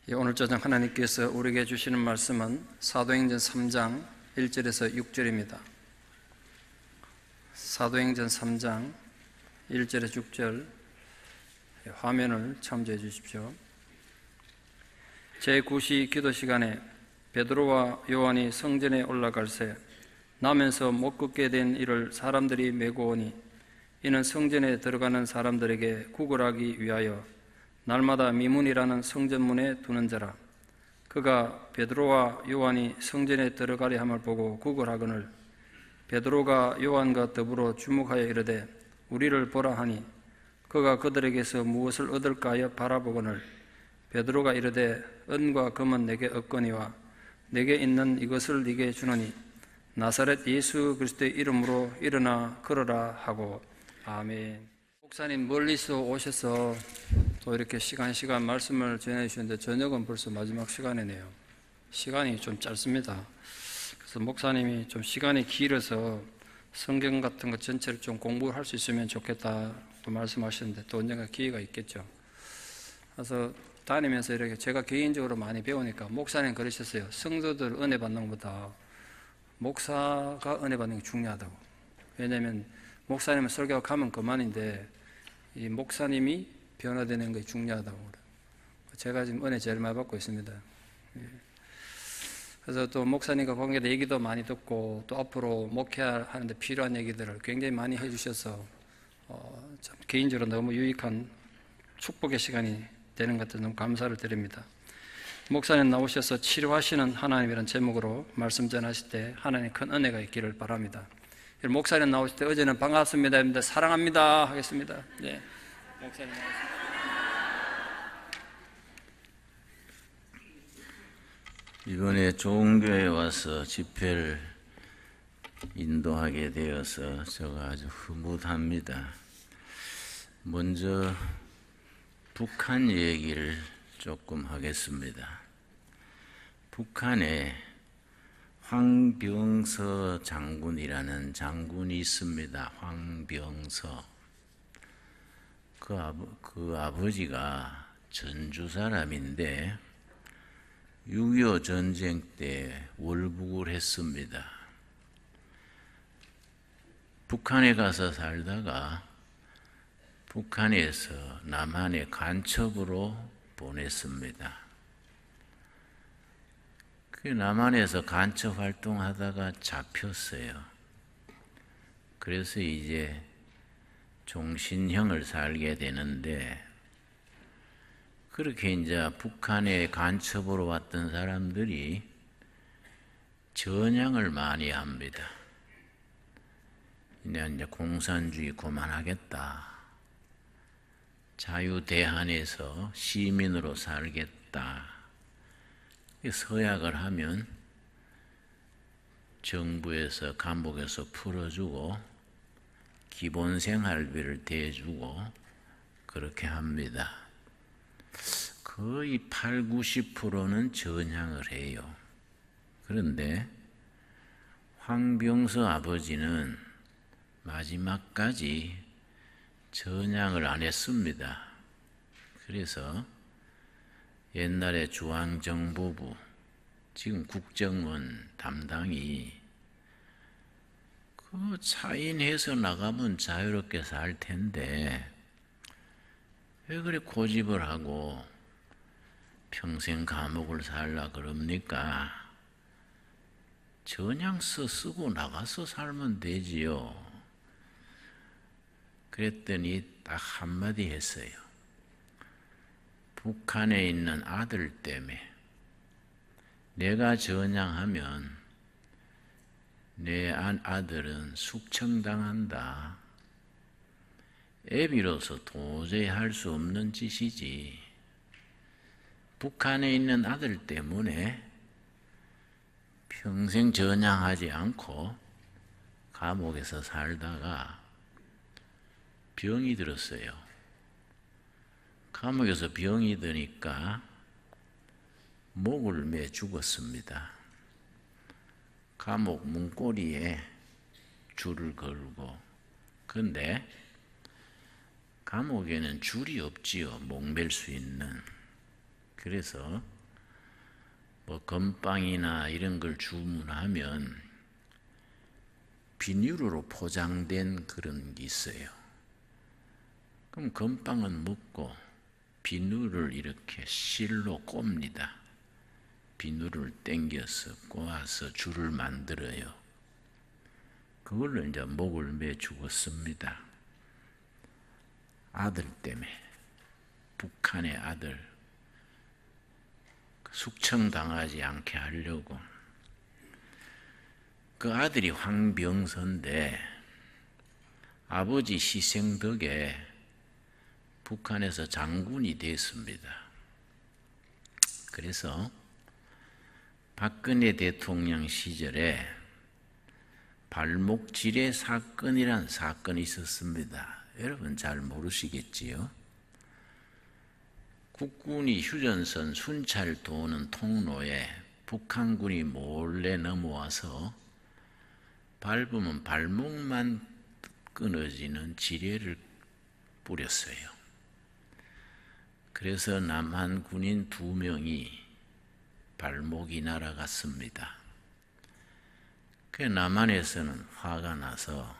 오늘 저녁 하나님께서 우리에게 주시는 말씀은 사도행전 3장 1절에서 6절입니다. 사도행전 3장 1절에서 6절 화면을 참조해 주십시오. 제9시 기도 시간에 베드로와 요한이 성전에 올라갈새 나면서 못 걷게 된 이를 사람들이 메고 오니 이는 성전에 들어가는 사람들에게 구걸하기 위하여 날마다 미문이라는 성전문에 두는 자라. 그가 베드로와 요한이 성전에 들어가려 함을 보고 구걸하거늘 베드로가 요한과 더불어 주목하여 이르되 우리를 보라 하니 그가 그들에게서 무엇을 얻을까 하여 바라보거늘 베드로가 이르되 은과 금은 내게 없거니와 내게 있는 이것을 네게 주노니 나사렛 예수 그리스도의 이름으로 일어나 걸어라 하고 아멘. 목사님 멀리서 오셔서 또 이렇게 시간 말씀을 전해주시는데 저녁은 벌써 마지막 시간이네요. 시간이 좀 짧습니다. 그래서 목사님이 좀 시간이 길어서 성경 같은 것 전체를 좀 공부할 수 있으면 좋겠다 또 말씀하셨는데 또 언젠가 기회가 있겠죠. 그래서 다니면서 이렇게 제가 개인적으로 많이 배우니까 목사님 그러셨어요. 성도들 은혜 받는 것보다 목사가 은혜 받는 게 중요하다고. 왜냐하면 목사님은 설교가 가면 그만인데 이 목사님이 변화되는 것이 중요하다고. 제가 지금 은혜 제일 많이 받고 있습니다. 그래서 또 목사님과 관계된 얘기도 많이 듣고 또 앞으로 목회하는데 필요한 얘기들을 굉장히 많이 해주셔서 참 개인적으로 너무 유익한 축복의 시간이 되는 것 같아서 너무 감사를 드립니다. 목사님 나오셔서 치료하시는 하나님이라는 제목으로 말씀 전하실 때 하나님 큰 은혜가 있기를 바랍니다. 목사님 나오실 때 어제는 반갑습니다, 사랑합니다 하겠습니다. 네, 목사님 나오십니다. 이번에 좋은 교회에 와서 집회를 인도하게 되어서 제가 아주 흐뭇합니다. 먼저 북한 얘기를 조금 하겠습니다. 북한에 황병서 장군이라는 장군이 있습니다. 황병서. 그 아버지가 전주 사람인데 6.25 전쟁 때 월북을 했습니다. 북한에 가서 살다가 북한에서 남한에 간첩으로 보냈습니다. 그 남한에서 간첩 활동하다가 잡혔어요. 그래서 이제 종신형을 살게 되는데 그렇게 이제 북한에 간첩으로 왔던 사람들이 전향을 많이 합니다. 이제 공산주의 그만하겠다. 자유대한에서 시민으로 살겠다. 서약을 하면 정부에서 감옥에서 풀어주고 기본 생활비를 대주고 그렇게 합니다. 거의 80~90%는 전향을 해요. 그런데 황병서 아버지는 마지막까지 전향을 안 했습니다. 그래서 옛날에 중앙정보부, 지금 국정원 담당이 그 차인해서 나가면 자유롭게 살 텐데 왜 그래 고집을 하고 평생 감옥을 살라 그럽니까? 전향서 쓰고 나가서 살면 되지요. 그랬더니 딱 한마디 했어요. 북한에 있는 아들 때문에 내가 전향하면 내 아들은 숙청당한다. 애비로서 도저히 할 수 없는 짓이지. 북한에 있는 아들 때문에 평생 전향하지 않고 감옥에서 살다가 병이 들었어요. 감옥에서 병이 드니까 목을 매 죽었습니다. 감옥 문고리에 줄을 걸고. 그런데 감옥에는 줄이 없지요. 목 맬 수 있는. 그래서 뭐 건빵이나 이런 걸 주문하면 비닐으로 포장된 그런 게 있어요. 그럼 건빵은 먹고 비누를 이렇게 실로 꼽니다. 비누를 당겨서 꼬아서 줄을 만들어요. 그걸로 이제 목을 매 죽었습니다. 아들 때문에, 북한의 아들 숙청당하지 않게 하려고. 그 아들이 황병서인데 아버지 희생 덕에 북한에서 장군이 됐습니다. 그래서 박근혜 대통령 시절에 발목지뢰 사건이란 사건이 있었습니다. 여러분 잘 모르시겠지요? 국군이 휴전선 순찰 도는 통로에 북한군이 몰래 넘어와서 밟으면 발목만 끊어지는 지뢰를 뿌렸어요. 그래서 남한 군인 2명이 발목이 날아갔습니다. 그 남한에서는 화가 나서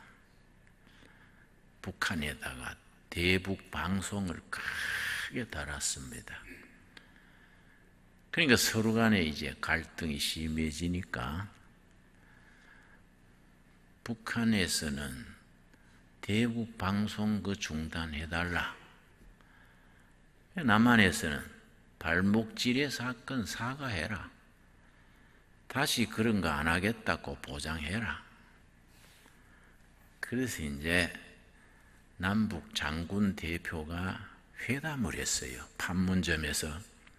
북한에다가 대북 방송을 크게 달았습니다. 그러니까 서로 간에 이제 갈등이 심해지니까 북한에서는 대북 방송 그 중단해달라. 남한에서는 발목지뢰 사건 사과해라. 다시 그런 거 안 하겠다고 보장해라. 그래서 이제 남북 장군 대표가 회담을 했어요. 판문점에서.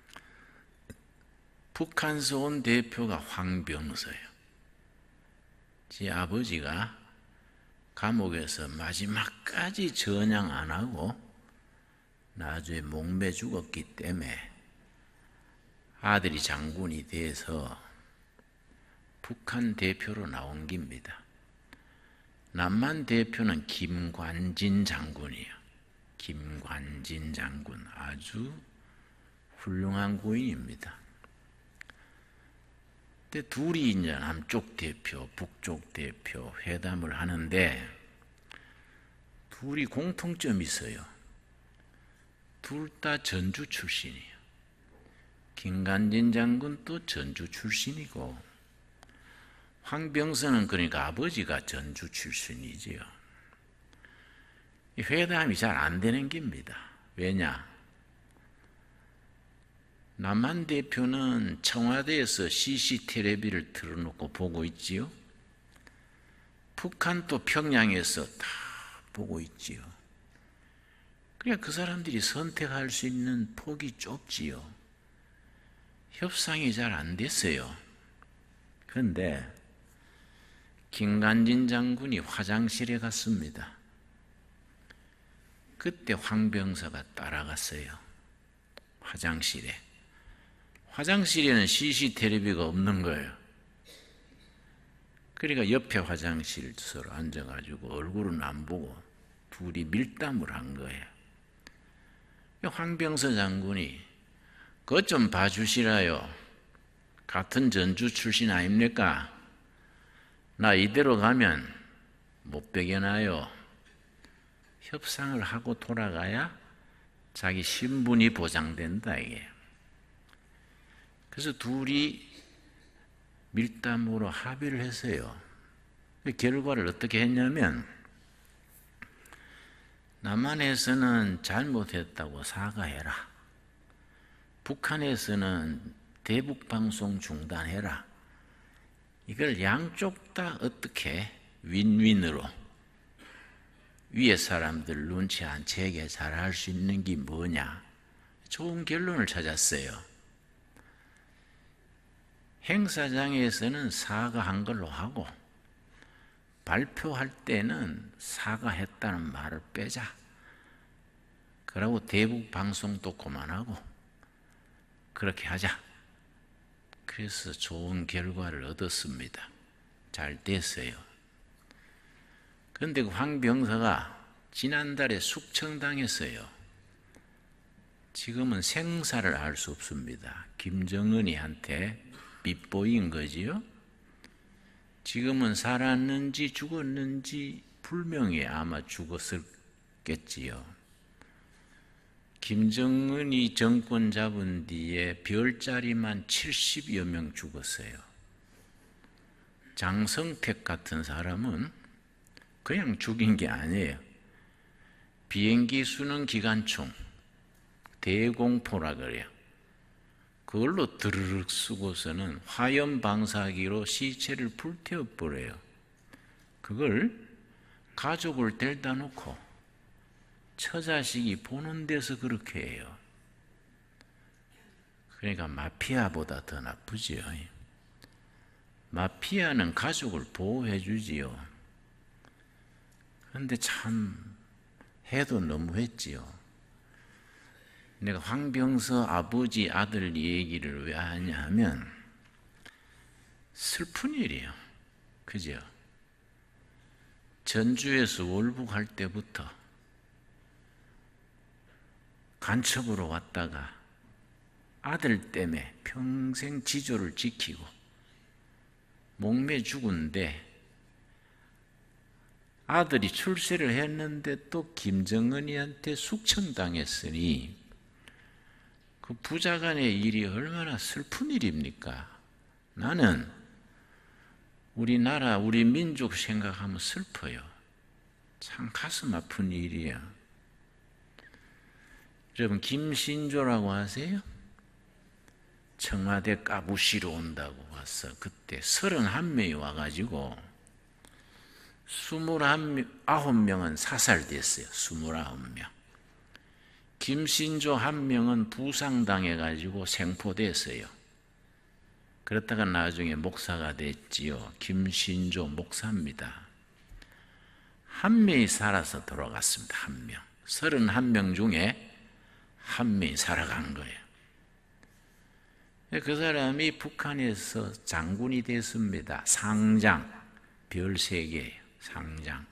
북한에서 온 대표가 황병서예요. 제 아버지가 감옥에서 마지막까지 전향 안 하고 나중에 목매 죽었기 때문에 아들이 장군이 돼서 북한 대표로 나온 겁니다. 남한 대표는 김관진 장군이에요. 김관진 장군 아주 훌륭한 고인입니다. 근데 둘이 이제 남쪽 대표, 북쪽 대표 회담을 하는데 둘이 공통점이 있어요. 둘 다 전주 출신이에요. 김관진 장군도 전주 출신이고 황병서는 그러니까 아버지가 전주 출신이지요. 이 회담이 잘 안 되는 겁니다. 왜냐? 남한 대표는 청와대에서 CCTV를 틀어놓고 보고 있지요. 북한도 평양에서 다 보고 있지요. 그러니까 그 사람들이 선택할 수 있는 폭이 좁지요. 협상이 잘 안 됐어요. 그런데 김관진 장군이 화장실에 갔습니다. 그때 황병서가 따라갔어요. 화장실에. 화장실에는 CCTV가 없는 거예요. 그러니까 옆에 화장실 서로 앉아가지고 얼굴은 안 보고 둘이 밀담을 한 거예요. 황병서 장군이 그것 좀 봐주시라요. 같은 전주 출신 아닙니까? 나 이대로 가면 못 배겨나요. 협상을 하고 돌아가야 자기 신분이 보장된다 이게. 그래서 둘이 밀담으로 합의를 했어요. 결과를 어떻게 했냐면 남한에서는 잘못했다고 사과해라. 북한에서는 대북 방송 중단해라. 이걸 양쪽 다 어떻게 윈윈으로 위에 사람들 눈치 안 채게 잘 할 수 있는 게 뭐냐? 좋은 결론을 찾았어요. 행사장에서는 사과한 걸로 하고 발표할 때는 사과했다는 말을 빼자. 그러고 대북 방송도 그만하고 그렇게 하자. 그래서 좋은 결과를 얻었습니다. 잘 됐어요. 그런데 그 황병서가 지난달에 숙청당했어요. 지금은 생사를 알 수 없습니다. 김정은이한테 빗보인 거지요. 지금은 살았는지 죽었는지 불명예 아마 죽었을겠지요. 김정은이 정권 잡은 뒤에 별자리만 70여 명 죽었어요. 장성택 같은 사람은 그냥 죽인 게 아니에요. 비행기 수능 기관총, 대공포라 그래요. 그걸로 드르륵 쓰고서는 화염 방사기로 시체를 불태워버려요. 그걸 가족을 데려다 놓고 처자식이 보는 데서 그렇게 해요. 그러니까 마피아보다 더 나쁘지요. 마피아는 가족을 보호해 주지요. 그런데 참 해도 너무했지요. 내가 황병서 아버지 아들 얘기를 왜 하냐 하면 슬픈 일이에요. 그죠? 전주에서 월북할 때부터 간첩으로 왔다가 아들 때문에 평생 지조를 지키고 목매 죽은데 아들이 출세를 했는데 또 김정은이한테 숙청당했으니 그 부자간의 일이 얼마나 슬픈 일입니까? 나는 우리나라, 우리 민족 생각하면 슬퍼요. 참 가슴 아픈 일이에요. 여러분, 김신조라고 아세요? 청와대 까부시러 온다고 와서 그때 31명이 와가지고 29명은 사살됐어요. 29명. 김신조 1명은 부상당해가지고 생포됐어요. 그렇다가 나중에 목사가 됐지요. 김신조 목사입니다. 1명이 살아서 돌아갔습니다. 1명. 31명 중에 1명이 살아간 거예요. 그 사람이 북한에서 장군이 됐습니다. 상장, 별 3개예요. 상장.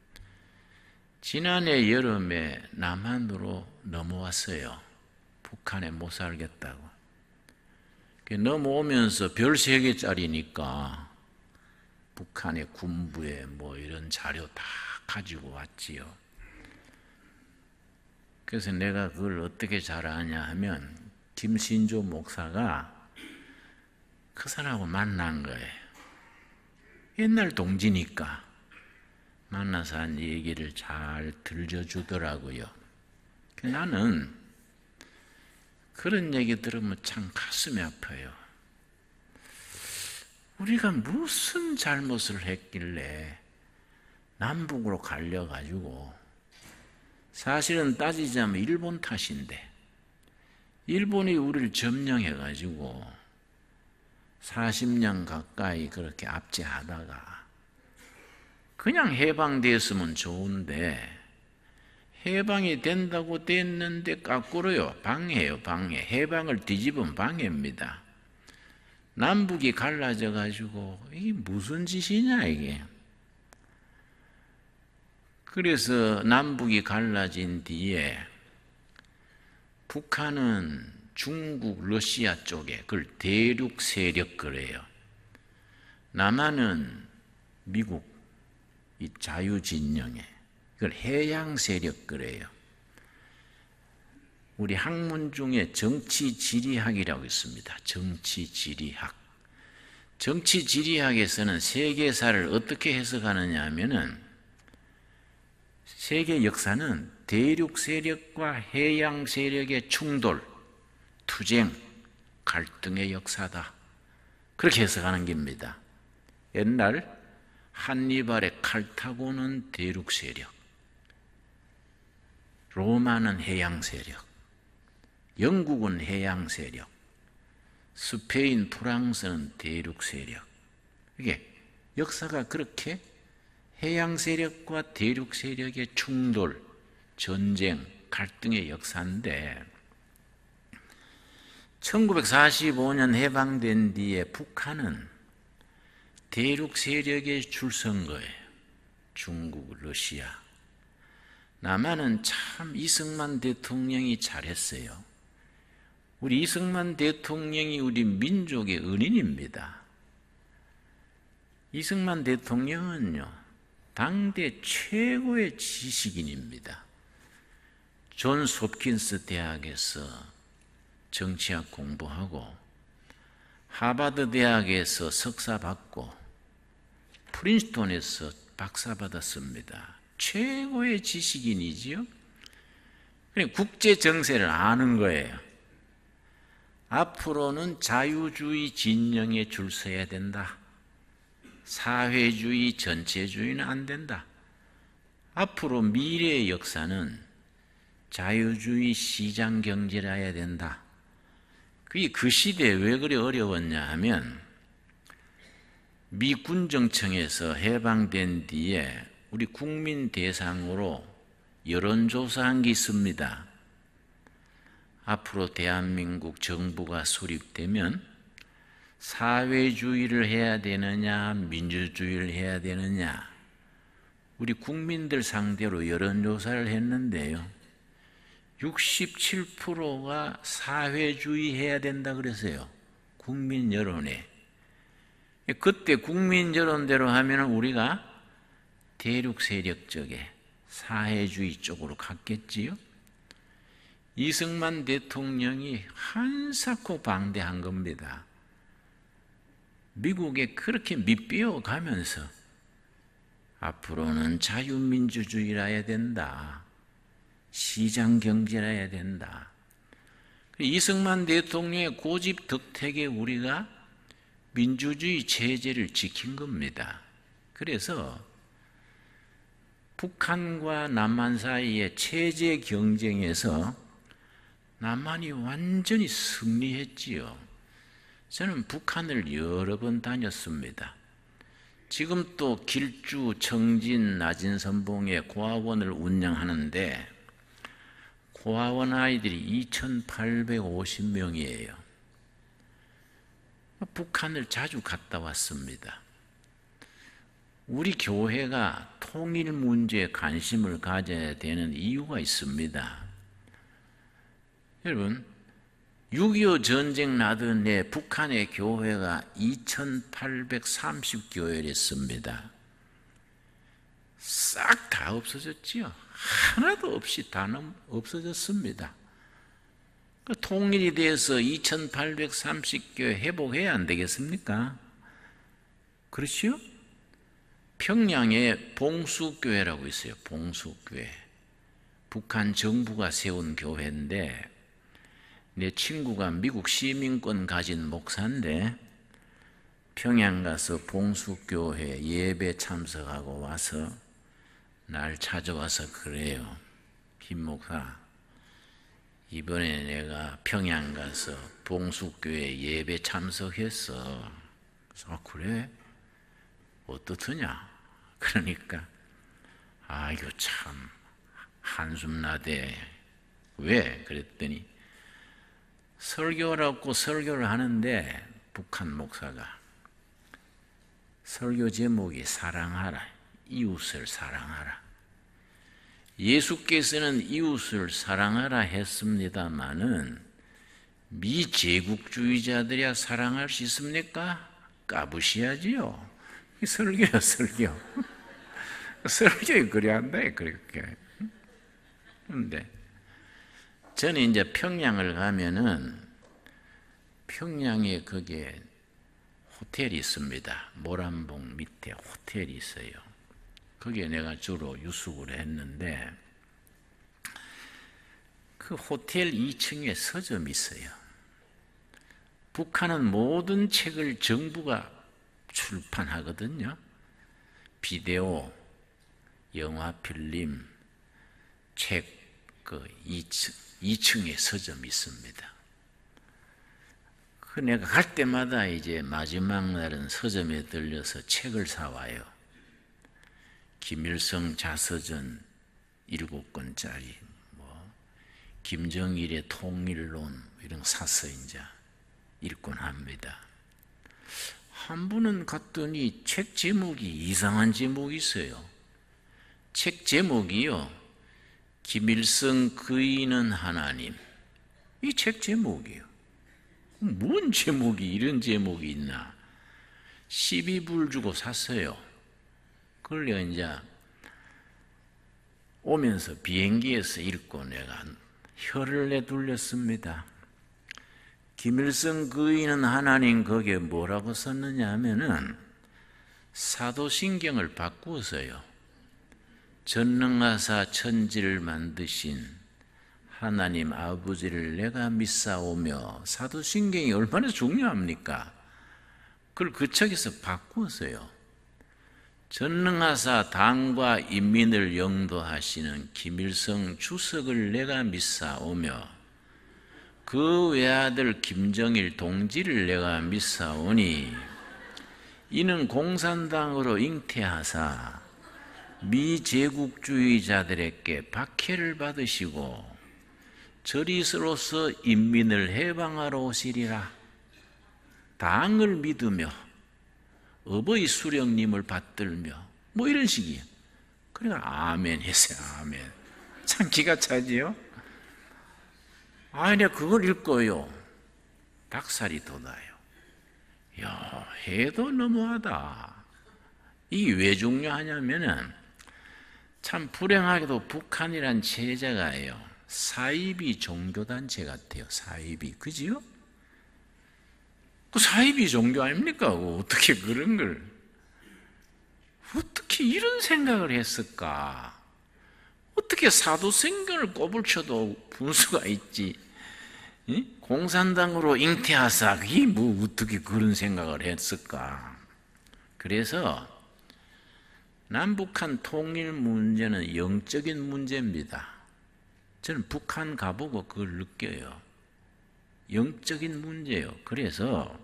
지난해 여름에 남한으로 넘어왔어요. 북한에 못 살겠다고. 넘어오면서 별 3개짜리니까 북한의 군부에 뭐 이런 자료 다 가지고 왔지요. 그래서 내가 그걸 어떻게 잘 아냐 하면 김신조 목사가 그 사람하고 만난 거예요. 옛날 동지니까 만나서 한 얘기를 잘 들려주더라고요. 나는 그런 얘기 들으면 참 가슴이 아파요. 우리가 무슨 잘못을 했길래 남북으로 갈려가지고, 사실은 따지자면 일본 탓인데 일본이 우리를 점령해가지고 40년 가까이 그렇게 압제하다가 그냥 해방됐으면 좋은데 해방이 된다고 됐는데 거꾸로요. 방해예요. 방해. 해방을 뒤집으면 방해입니다. 남북이 갈라져 가지고 이게 무슨 짓이냐 이게. 그래서 남북이 갈라진 뒤에 북한은 중국, 러시아 쪽에 그걸 대륙 세력 그래요. 남한은 미국 이 자유진영에 이걸 해양 세력 그래요. 우리 학문 중에 정치지리학이라고 있습니다. 정치지리학. 정치지리학에서는 세계사를 어떻게 해석하느냐 하면은 세계 역사는 대륙 세력과 해양 세력의 충돌, 투쟁, 갈등의 역사다. 그렇게 해석하는 겁니다. 옛날 한니발의 칼타고는 대륙 세력, 로마는 해양 세력, 영국은 해양 세력, 스페인, 프랑스는 대륙 세력. 이게 역사가 그렇게 해양 세력과 대륙 세력의 충돌, 전쟁, 갈등의 역사인데 1945년 해방된 뒤에 북한은 대륙 세력에 줄선 거예요. 중국, 러시아. 남한은 참 이승만 대통령이 잘했어요. 우리 이승만 대통령이 우리 민족의 은인입니다. 이승만 대통령은요, 당대 최고의 지식인입니다. 존스 홉킨스 대학에서 정치학 공부하고 하버드 대학에서 석사 받고 프린스턴에서 박사 받았습니다. 최고의 지식인이지요. 국제 정세를 아는 거예요. 앞으로는 자유주의 진영에 줄 서야 된다. 사회주의, 전체주의는 안 된다. 앞으로 미래의 역사는 자유주의 시장 경제라 해야 된다. 그게 그 시대에 왜 그리 어려웠냐 하면 미 군정청에서 해방된 뒤에 우리 국민 대상으로 여론조사한 게 있습니다. 앞으로 대한민국 정부가 수립되면 사회주의를 해야 되느냐, 민주주의를 해야 되느냐, 우리 국민들 상대로 여론조사를 했는데요. 67%가 사회주의 해야 된다 그랬어요. 국민 여론에. 그때 국민 여론대로 하면 우리가 대륙 세력 쪽에 사회주의 쪽으로 갔겠지요. 이승만 대통령이 한사코 방대한 겁니다. 미국에 그렇게 밑비어 가면서 앞으로는 자유민주주의라 해야 된다. 시장 경제라 해야 된다. 이승만 대통령의 고집 덕택에 우리가 민주주의 체제를 지킨 겁니다. 그래서 북한과 남한 사이의 체제 경쟁에서 남한이 완전히 승리했지요. 저는 북한을 여러 번 다녔습니다. 지금 또 길주, 청진, 나진선봉에 고아원을 운영하는데 고아원 아이들이 2,850명이에요. 북한을 자주 갔다 왔습니다. 우리 교회가 통일 문제에 관심을 가져야 되는 이유가 있습니다. 여러분, 6.25 전쟁 나던 해 북한의 교회가 2,830교회였습니다. 싹 다 없어졌지요. 하나도 없이 다 없어졌습니다. 통일이 돼서 2,830교회 회복해야 안 되겠습니까? 그렇지요? 평양에 봉수교회라고 있어요. 봉수교회. 북한 정부가 세운 교회인데 내 친구가 미국 시민권 가진 목사인데 평양 가서 봉수교회 예배 참석하고 와서 날 찾아와서 그래요. 김 목사, 이번에 내가 평양 가서 봉수교회 예배 참석했어. 그래서 아, 그래? 어떻더냐? 그러니까 아, 이거 참 한숨 나대. 왜? 그랬더니 설교라고 설교를 하는데 북한 목사가 설교 제목이 사랑하라, 이웃을 사랑하라. 예수께서는 이웃을 사랑하라 했습니다마는 미제국주의자들이야 사랑할 수 있습니까? 까부시하지요. 설교야, 설교. 설교에 그래 한다, 그렇게. 그런데 저는 이제 평양을 가면은 평양에 거기에 호텔이 있습니다. 모란봉 밑에 호텔이 있어요. 거기에 내가 주로 유숙을 했는데 그 호텔 2층에 서점이 있어요. 북한은 모든 책을 정부가 출판하거든요. 비디오, 영화 필름, 책, 그 2층에 서점이 있습니다. 그 내가 갈 때마다 이제 마지막 날은 서점에 들려서 책을 사와요. 김일성 자서전 7권짜리, 뭐 김정일의 통일론 이런 거 사서 이제 읽곤 합니다. 한 분은 갔더니 책 제목이 이상한 제목이 있어요. 책 제목이요, 김일성 그이는 하나님. 이 책 제목이에요. 뭔 제목이 이런 제목이 있나? 12불 주고 샀어요. 그걸 이제 오면서 비행기에서 읽고 내가 혀를 내둘렸습니다. 김일성 거인은 하나님 거기에 뭐라고 썼느냐 하면은 사도신경을 바꾸어서요. 전능하사 천지를 만드신 하나님 아버지를 내가 믿사오며, 사도신경이 얼마나 중요합니까? 그걸 그 책에서 바꾸었어요. 전능하사 당과 인민을 영도하시는 김일성 주석을 내가 믿사오며 그 외아들 김정일 동지를 내가 믿사오니 이는 공산당으로 잉태하사 미제국주의자들에게 박해를 받으시고 저리스로서 인민을 해방하러 오시리라. 당을 믿으며 어버이 수령님을 받들며 뭐 이런 식이에요. 그러니까 아멘 했어요. 아멘. 참 기가 차지요. 내가 그걸 읽고요, 닭살이 돋아요. 야, 해도 너무하다. 이게 왜 중요하냐면은 참 불행하게도 북한이란 체제가요, 사이비 종교단체 같아요. 사이비, 그지요? 그 사이비 종교 아닙니까? 어떻게 그런 걸, 어떻게 이런 생각을 했을까? 어떻게 사도신경을 꼬불쳐도 분수가 있지? 공산당으로 잉태하사, 이게 뭐 어떻게 그런 생각을 했을까? 그래서 남북한 통일 문제는 영적인 문제입니다. 저는 북한 가보고 그걸 느껴요. 영적인 문제예요. 그래서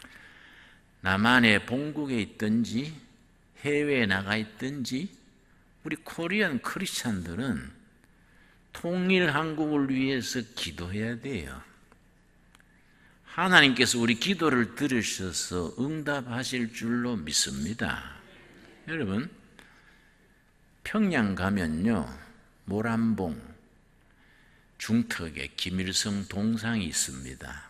남한의 본국에 있든지 해외에 나가 있든지 우리 코리안 크리스찬들은 통일 한국을 위해서 기도해야 돼요. 하나님께서 우리 기도를 들으셔서 응답하실 줄로 믿습니다. 여러분, 평양 가면요, 모란봉 중턱에 김일성 동상이 있습니다.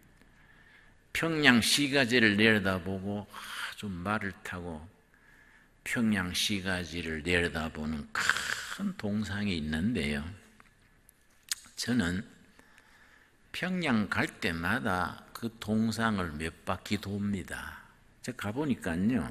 평양 시가지를 내려다보고 아주 말을 타고 평양 시가지를 내려다보는 큰 동상이 있는데요, 저는 평양 갈 때마다 그 동상을 몇 바퀴 돕니다. 제가 가보니까요,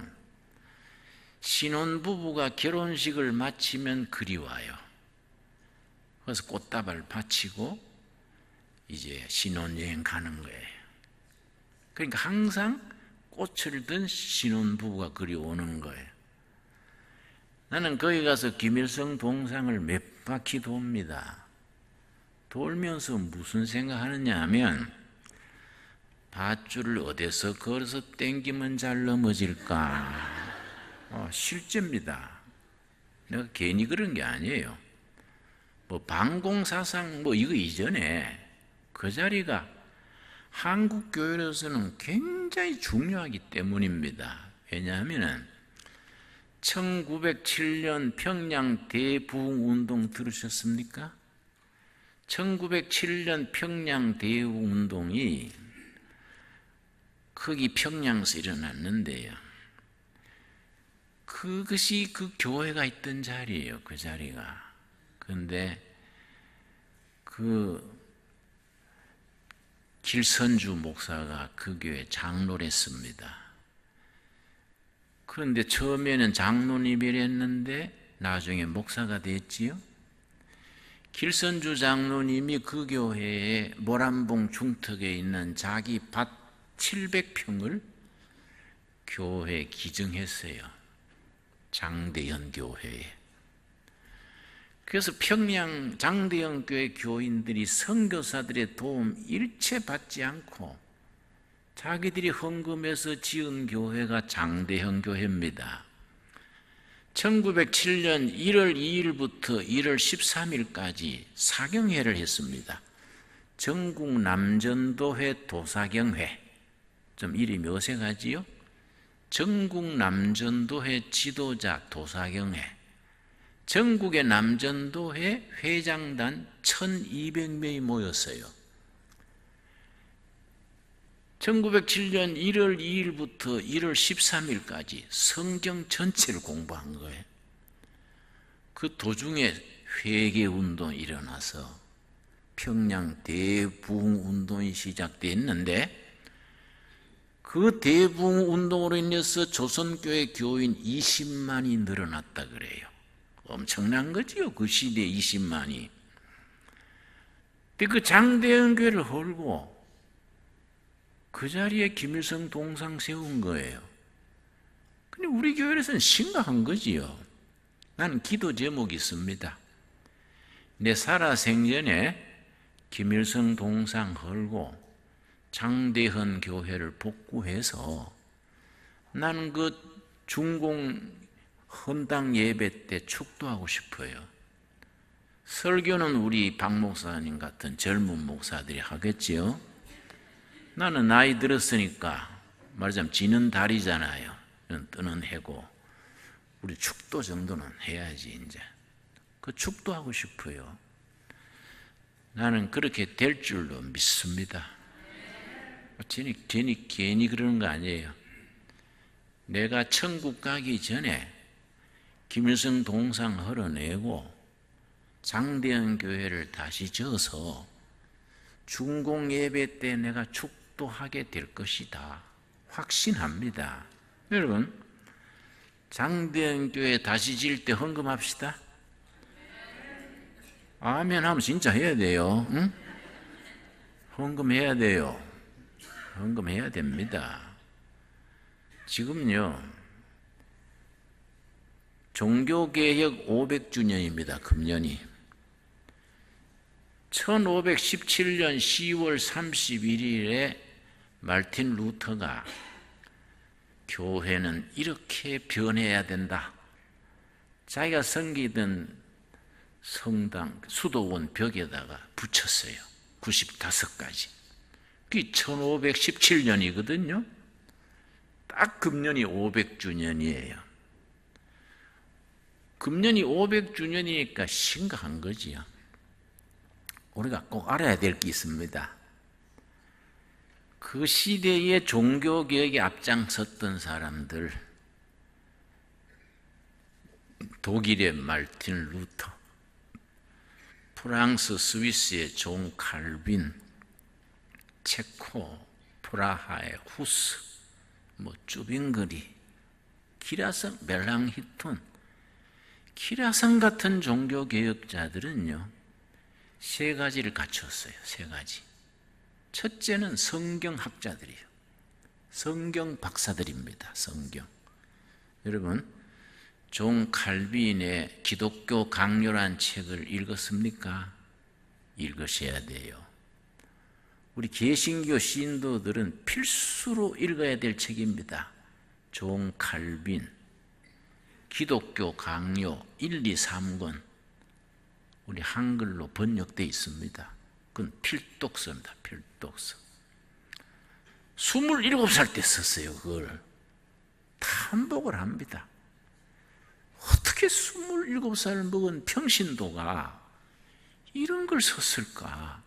신혼부부가 결혼식을 마치면 그리워요. 그래서 꽃다발 바치고 이제 신혼여행 가는 거예요. 그러니까 항상 꽃을 든 신혼부부가 그리워오는 거예요. 나는 거기 가서 김일성 동상을 몇 바퀴 돕니다. 돌면서 무슨 생각하느냐 하면, 밧줄을 어디서 걸어서 땡기면 잘 넘어질까? 실제입니다. 내가 괜히 그런 게 아니에요. 뭐 방공사상 뭐 이거 이전에 그 자리가 한국 교회로서는 굉장히 중요하기 때문입니다. 왜냐하면 1907년 평양 대부흥운동 들으셨습니까? 1907년 평양 대부흥운동이 거기 평양에서 일어났는데요, 그것이 그 교회가 있던 자리예요. 그 자리가. 그런데 그 길선주 목사가 그 교회 장로를 했습니다. 그런데 처음에는 장로님이랬는데 나중에 목사가 됐지요. 길선주 장로님이 그 교회에 모란봉 중턱에 있는 자기 밭 700평을 교회에 기증했어요. 장대현 교회에. 그래서 평양 장대현 교회 교인들이 선교사들의 도움 일체 받지 않고 자기들이 헌금해서 지은 교회가 장대현 교회입니다. 1907년 1월 2일부터 1월 13일까지 사경회를 했습니다. 전국 남전도회 도사경회. 좀 이름이 어색하지요? 전국 남전도회 지도자 도사경회. 전국의 남전도회 회장단 1200명이 모였어요. 1907년 1월 2일부터 1월 13일까지 성경 전체를 공부한 거예요. 그 도중에 회개운동이 일어나서 평양 대부흥운동이 시작됐는데 그 대부흥운동으로 인해서 조선교회 교인 20만이 늘어났다 그래요. 엄청난 거지요. 그 시대에 20만이. 근데 그 장대현 교회를 헐고 그 자리에 김일성 동상 세운 거예요. 근데 우리 교회에서는 심각한 거지요. 나는 기도 제목이 있습니다. 내 살아생전에 김일성 동상 헐고 장대현 교회를 복구해서 나는 그 중공 헌당 예배 때 축도하고 싶어요. 설교는 우리 박 목사님 같은 젊은 목사들이 하겠지요. 나는 나이 들었으니까 말하자면 지는 달이잖아요. 뜨는 해고 우리 축도 정도는 해야지 이제. 그 축도하고 싶어요. 나는 그렇게 될 줄로 믿습니다. 괜히 그러는 거 아니에요. 내가 천국 가기 전에 김일성 동상 헐어내고 장대현 교회를 다시 지어서 중공 예배 때 내가 축도하게 될 것이다. 확신합니다. 여러분, 장대현 교회 다시 지을 때 헌금합시다. 아멘 하면 진짜 해야 돼요. 응? 헌금해야 돼요. 헌금해야 됩니다. 지금요, 종교개혁 500주년입니다. 금년이. 1517년 10월 31일에 말틴 루터가 교회는 이렇게 변해야 된다. 자기가 섬기던 성당, 수도원 벽에다가 붙였어요. 95가지. 그게 1517년이거든요. 딱 금년이 500주년이에요. 금년이 500주년이니까 심각한 거지요. 우리가 꼭 알아야 될 게 있습니다. 그 시대의 종교개혁에 앞장섰던 사람들, 독일의 말틴 루터, 프랑스, 스위스의 존 칼빈, 체코, 프라하의 후스, 쭈빙그리, 기라성, 멜랑히톤, 기라성 같은 종교개혁자들은요, 세 가지를 갖췄어요. 세 가지. 첫째는 성경학자들이에요. 성경 박사들입니다. 성경. 여러분, 존 칼빈의 기독교 강요란 책을 읽었습니까? 읽으셔야 돼요. 우리 개신교 신도들은 필수로 읽어야 될 책입니다. 존 칼빈, 기독교 강요 1, 2, 3권 우리 한글로 번역되어 있습니다. 그건 필독서입니다. 필독서. 27살 때 썼어요. 그걸 탐복을 합니다. 어떻게 27살 먹은 평신도가 이런 걸 썼을까?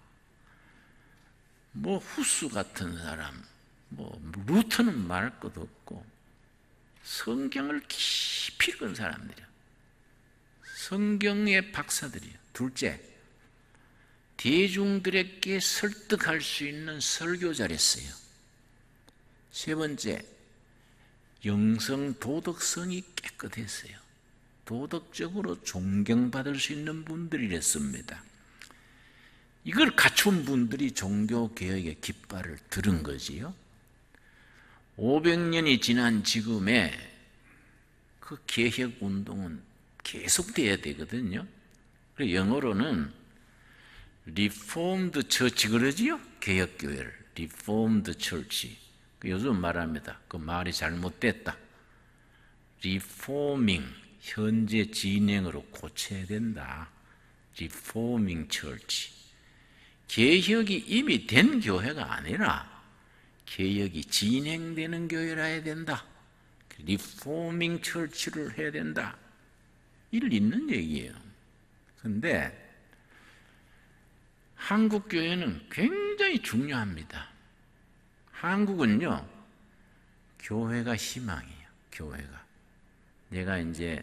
후스 같은 사람, 루터는 말할 것도 없고 성경을 깊이 읽은 사람들이야. 성경의 박사들이야. 둘째, 대중들에게 설득할 수 있는 설교자를 했어요. 세 번째, 영성 도덕성이 깨끗했어요. 도덕적으로 존경받을 수 있는 분들이랬습니다. 이걸 갖춘 분들이 종교개혁의 깃발을 들은 거지요. 500년이 지난 지금의 그 개혁운동은 계속돼야 되거든요. 그래서 영어로는 Reformed Church 그러지요? 개혁교회를 Reformed Church. 요즘 말합니다. 그 말이 잘못됐다. Reforming, 현재 진행으로 고쳐야 된다. Reforming Church. 개혁이 이미 된 교회가 아니라 개혁이 진행되는 교회라 해야 된다. Reforming Church를 해야 된다. 이를 있는 얘기예요. 그런데 한국 교회는 굉장히 중요합니다. 한국은요, 교회가 희망이에요. 교회가. 내가 이제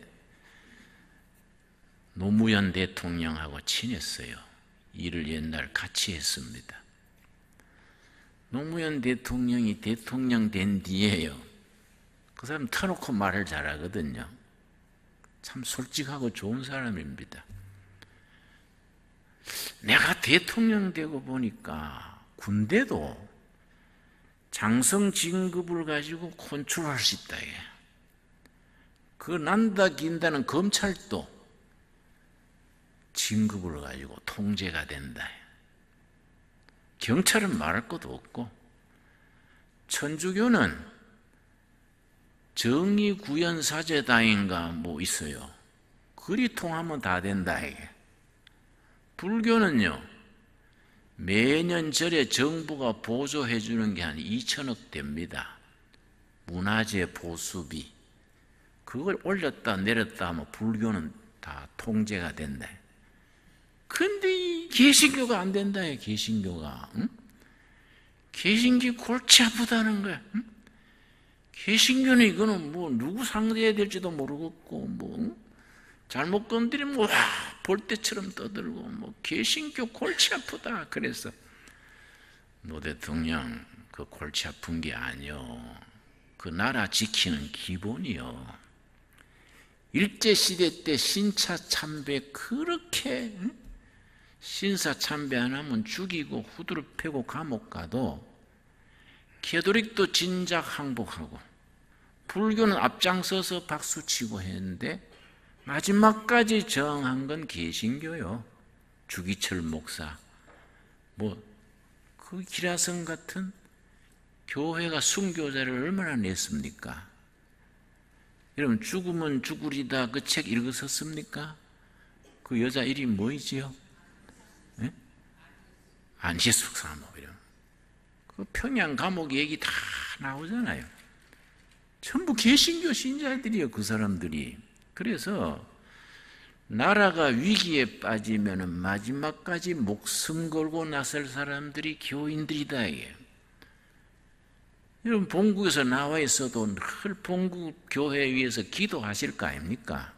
노무현 대통령하고 친했어요. 일을 옛날 같이 했습니다. 노무현 대통령이 대통령 된 뒤에요, 그 사람 터놓고 말을 잘하거든요. 참 솔직하고 좋은 사람입니다. 내가 대통령 되고 보니까 군대도 장성 진급을 가지고 컨트롤할 수 있다. 그 난다 긴다는 검찰도 진급을 가지고 통제가 된다. 경찰은 말할 것도 없고, 천주교는 정의구현사제당인가 뭐 있어요. 그리 통하면 다 된다. 이게. 불교는요, 매년 절에 정부가 보조해 주는 게 한 2천억 됩니다. 문화재 보수비. 그걸 올렸다 내렸다 하면 불교는 다 통제가 된다. 근데 이 개신교가 안 된다. 개신교가. 응? 개신교 골치 아프다는 거야. 응? 개신교는 이거는 뭐 누구 상대해야 될지도 모르겠고, 뭐 응? 잘못 건드리면 와 볼때처럼 떠들고, 뭐 개신교 골치 아프다. 그래서 노 대통령, 그 골치 아픈 게 아니요, 그 나라 지키는 기본이요. 일제시대 때 신차 참배 그렇게 신사 참배 안 하면 죽이고 후드를 패고 감옥 가도 캐톨릭도 진작 항복하고 불교는 앞장서서 박수치고 했는데 마지막까지 저항한 건 개신교요. 주기철 목사, 뭐 그 기라성 같은 교회가 순교자를 얼마나 냈습니까? 여러분, 죽으면 죽으리다 그 책 읽으셨습니까? 그 여자 이름이 뭐이지요? 네? 안시숙 사모. 그 평양 감옥 얘기 다 나오잖아요. 전부 개신교 신자들이에요, 그 사람들이. 그래서 나라가 위기에 빠지면 마지막까지 목숨 걸고 나설 사람들이 교인들이다. 이게. 여러분, 본국에서 나와 있어도 늘 본국 교회에 위해서 기도하실 거 아닙니까?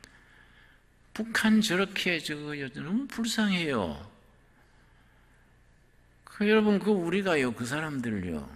북한 저렇게 저거요, 너무 불쌍해요. 여러분, 우리가요, 그 사람들을요,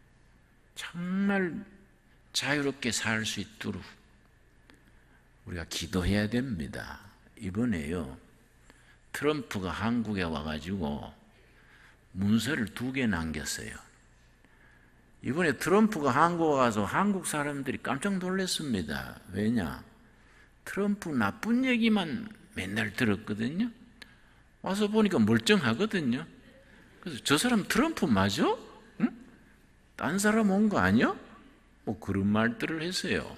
정말 자유롭게 살 수 있도록 우리가 기도해야 됩니다. 이번에요, 트럼프가 한국에 와가지고 문서를 2개 남겼어요. 이번에 트럼프가 한국 와서 한국 사람들이 깜짝 놀랐습니다. 왜냐? 트럼프 나쁜 얘기만 맨날 들었거든요. 와서 보니까 멀쩡하거든요. 그래서 저 사람 트럼프 맞아? 응? 딴 사람 온 거 아니야? 뭐 그런 말들을 했어요.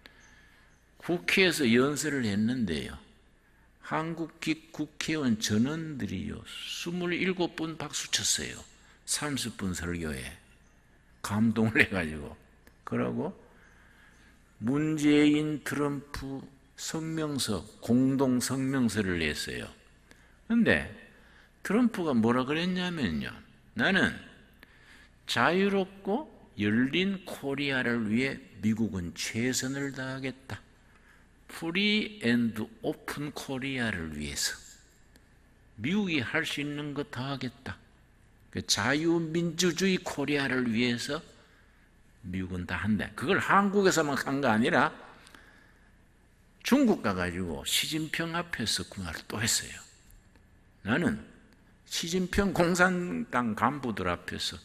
국회에서 연설을 했는데요, 한국 국회의원 전원들이요 27분 박수 쳤어요. 30분 설교에 감동을 해가지고. 그러고 문재인 트럼프 성명서, 공동 성명서를 냈어요. 그런데 트럼프가 뭐라 그랬냐면요, 나는 자유롭고 열린 코리아를 위해 미국은 최선을 다하겠다. 프리 앤드 오픈 코리아를 위해서 미국이 할 수 있는 거 다 하겠다. 그 자유민주주의 코리아를 위해서 미국은 다 한다. 그걸 한국에서만 한 거 아니라 중국 가가지고 시진핑 앞에서 그 말을 또 했어요. 나는 시진핑 공산당 간부들 앞에서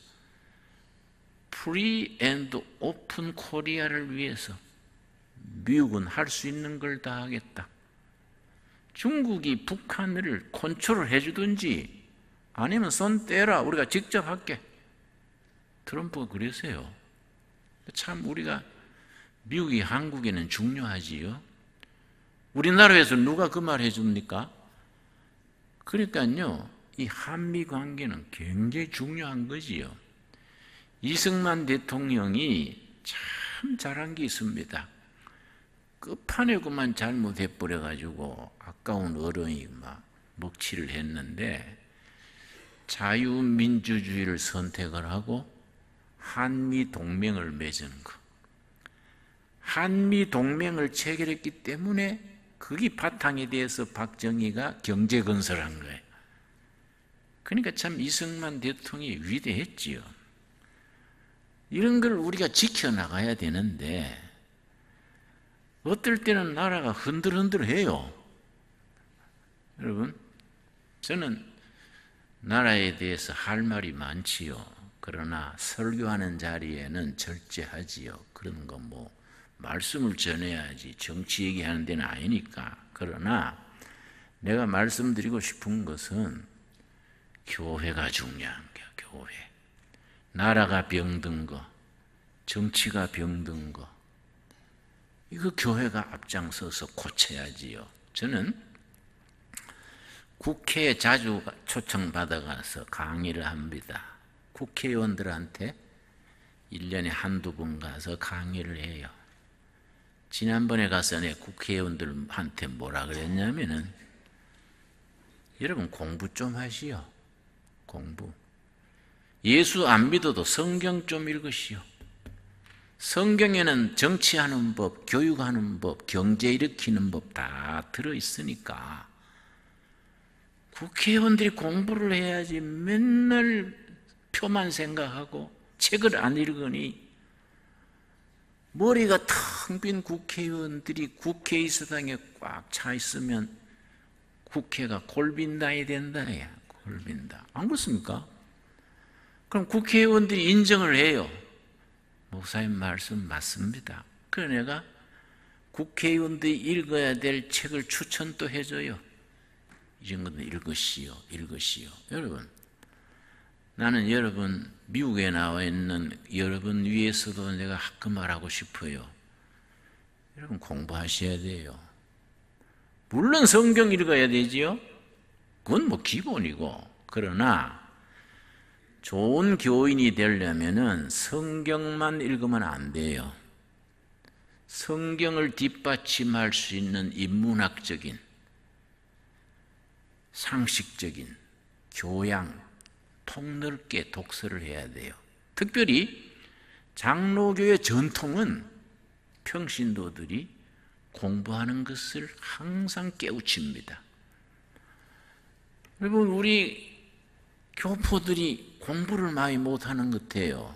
프리 앤드 오픈 코리아를 위해서 미국은 할 수 있는 걸 다 하겠다. 중국이 북한을 컨트롤 해주든지 아니면 손 떼라, 우리가 직접 할게. 트럼프가 그랬어요. 참 우리가, 미국이 한국에는 중요하지요. 우리나라에서 누가 그 말 해줍니까? 그러니까요, 이 한미 관계는 굉장히 중요한 거지요. 이승만 대통령이 참 잘한 게 있습니다. 끝판에 그만 잘못해버려가지고 아까운 어른이 막 먹칠을 했는데 자유민주주의를 선택을 하고 한미 동맹을 맺은 거. 한미 동맹을 체결했기 때문에 거기 바탕에 대해서 박정희가 경제 건설한 거예요. 그러니까 참 이승만 대통령이 위대했지요. 이런 걸 우리가 지켜나가야 되는데 어떨 때는 나라가 흔들흔들해요. 여러분, 저는 나라에 대해서 할 말이 많지요. 그러나 설교하는 자리에는 절제하지요. 그런 거 뭐 말씀을 전해야지 정치 얘기하는 데는 아니니까. 그러나 내가 말씀드리고 싶은 것은 교회가 중요한 거야. 교회. 나라가 병든 거, 정치가 병든 거, 이거 교회가 앞장서서 고쳐야지요. 저는 국회에 자주 초청받아가서 강의를 합니다. 국회의원들한테 1년에 한두 번 가서 강의를 해요. 지난번에 가서 내 국회의원들한테 뭐라 그랬냐면은, 여러분 공부 좀 하시오. 공부. 예수 안 믿어도 성경 좀 읽으시오. 성경에는 정치하는 법, 교육하는 법, 경제 일으키는 법 다 들어있으니까 국회의원들이 공부를 해야지 맨날 표만 생각하고 책을 안 읽으니 머리가 텅 빈 국회의원들이 국회의사당에 꽉 차 있으면 국회가 골빈다이 된다. 골빈다. 안 그렇습니까? 그럼 국회의원들이 인정을 해요. 목사님 말씀 맞습니다. 그래서 내가 국회의원들이 읽어야 될 책을 추천도 해줘요. 이런 것도 읽으시오. 읽으시오. 여러분, 나는 여러분 미국에 나와 있는 여러분 위해서도 내가 그 말하고 싶어요. 여러분 공부하셔야 돼요. 물론 성경 읽어야 되지요. 그건 뭐 기본이고. 그러나 좋은 교인이 되려면은 성경만 읽으면 안 돼요. 성경을 뒷받침할 수 있는 인문학적인, 상식적인 교양, 폭넓게 독서를 해야 돼요. 특별히 장로교의 전통은 평신도들이 공부하는 것을 항상 깨우칩니다. 여러분, 우리 교포들이 공부를 많이 못하는 것 같아요.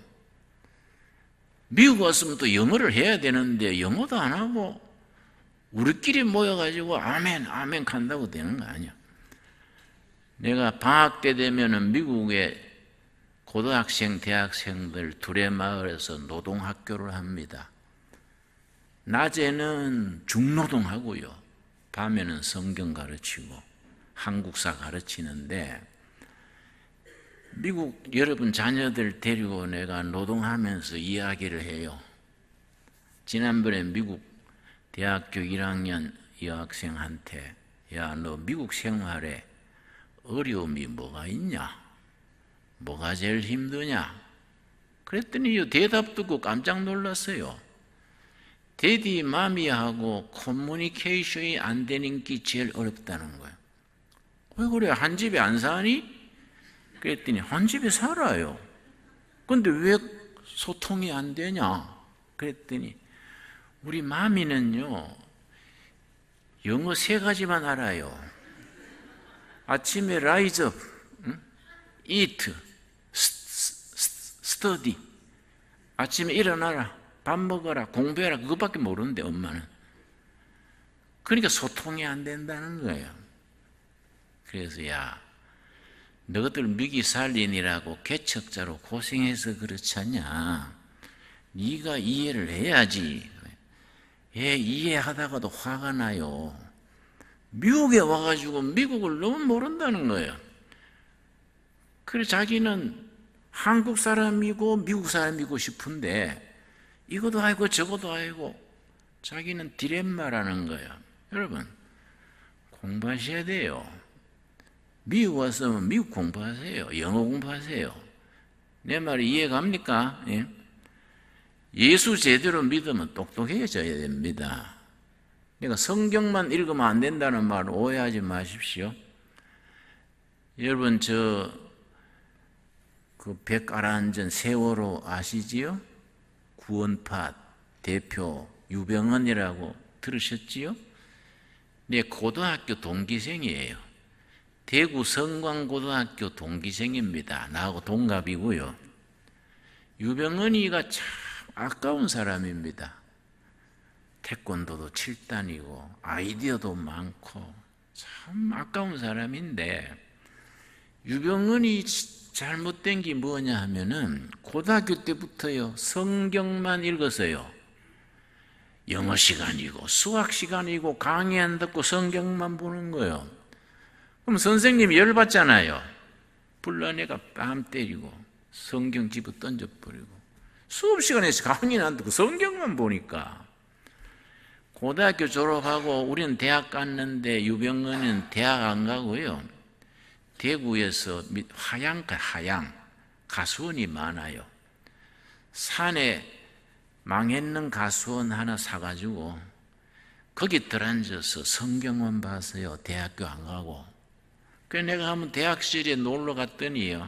미국 왔으면 또 영어를 해야 되는데 영어도 안 하고 우리끼리 모여가지고 아멘 아멘 간다고 되는 거 아니야. 내가 방학 때 되면은 미국의 고등학생, 대학생들 두레마을에서 노동학교를 합니다. 낮에는 중노동하고요. 밤에는 성경 가르치고 한국사 가르치는데, 미국 여러분 자녀들 데리고 내가 노동하면서 이야기를 해요. 지난번에 미국 대학교 1학년 여학생한테, 야, 너 미국 생활에 어려움이 뭐가 있냐? 뭐가 제일 힘드냐? 그랬더니 대답 듣고 깜짝 놀랐어요. 데디 마미하고 커뮤니케이션이 안 되는 게 제일 어렵다는 거예요. 왜 그래? 한 집에 안 사니? 그랬더니 한 집에 살아요. 근데 왜 소통이 안 되냐? 그랬더니 우리 마미는요, 영어 3가지만 알아요. 아침에 rise up, eat, study. 아침에 일어나라, 밥 먹어라, 공부해라, 그것밖에 모르는데 엄마는. 그러니까 소통이 안 된다는 거예요. 그래서 야, 너희들 미기 살린이라고 개척자로 고생해서 그렇지 않냐? 네가 이해를 해야지. 예, 이해하다가도 화가 나요. 미국에 와가지고 미국을 너무 모른다는 거예요. 그래서 자기는 한국 사람이고 미국 사람이고 싶은데 이것도 아니고 저것도 아니고 자기는 디렘마라는 거예요. 여러분, 공부하셔야 돼요. 미국 왔으면 미국 공부하세요. 영어 공부하세요. 내 말이 이해갑니까? 예? 예수 제대로 믿으면 똑똑해져야 됩니다. 그러니까 성경만 읽으면 안 된다는 말 오해하지 마십시오. 여러분, 그 배 깔아앉은 세월호 아시지요? 구원파 대표 유병헌이라고 들으셨지요? 네, 고등학교 동기생이에요. 대구 성광고등학교 동기생입니다. 나하고 동갑이고요. 유병헌이가 참 아까운 사람입니다. 태권도도 7단이고 아이디어도 많고 참 아까운 사람인데, 유병헌이 잘못된 게 뭐냐 하면은 고등학교 때부터요 성경만 읽었어요. 영어 시간이고 수학 시간이고 강의 안 듣고 성경만 보는 거예요. 그럼 선생님이 열받잖아요. 불러내가 뺨 때리고 성경 집어 던져버리고, 수업 시간에서 강의는 안 듣고 성경만 보니까. 고등학교 졸업하고 우리는 대학 갔는데 유병헌은 대학 안 가고요, 대구에서 하양 가수원이 많아요. 산에 망했는 가수원 하나 사가지고 거기 들어앉아서 성경만 봤어요. 대학교 안 가고. 그래서 내가 한번 대학실에 놀러 갔더니요,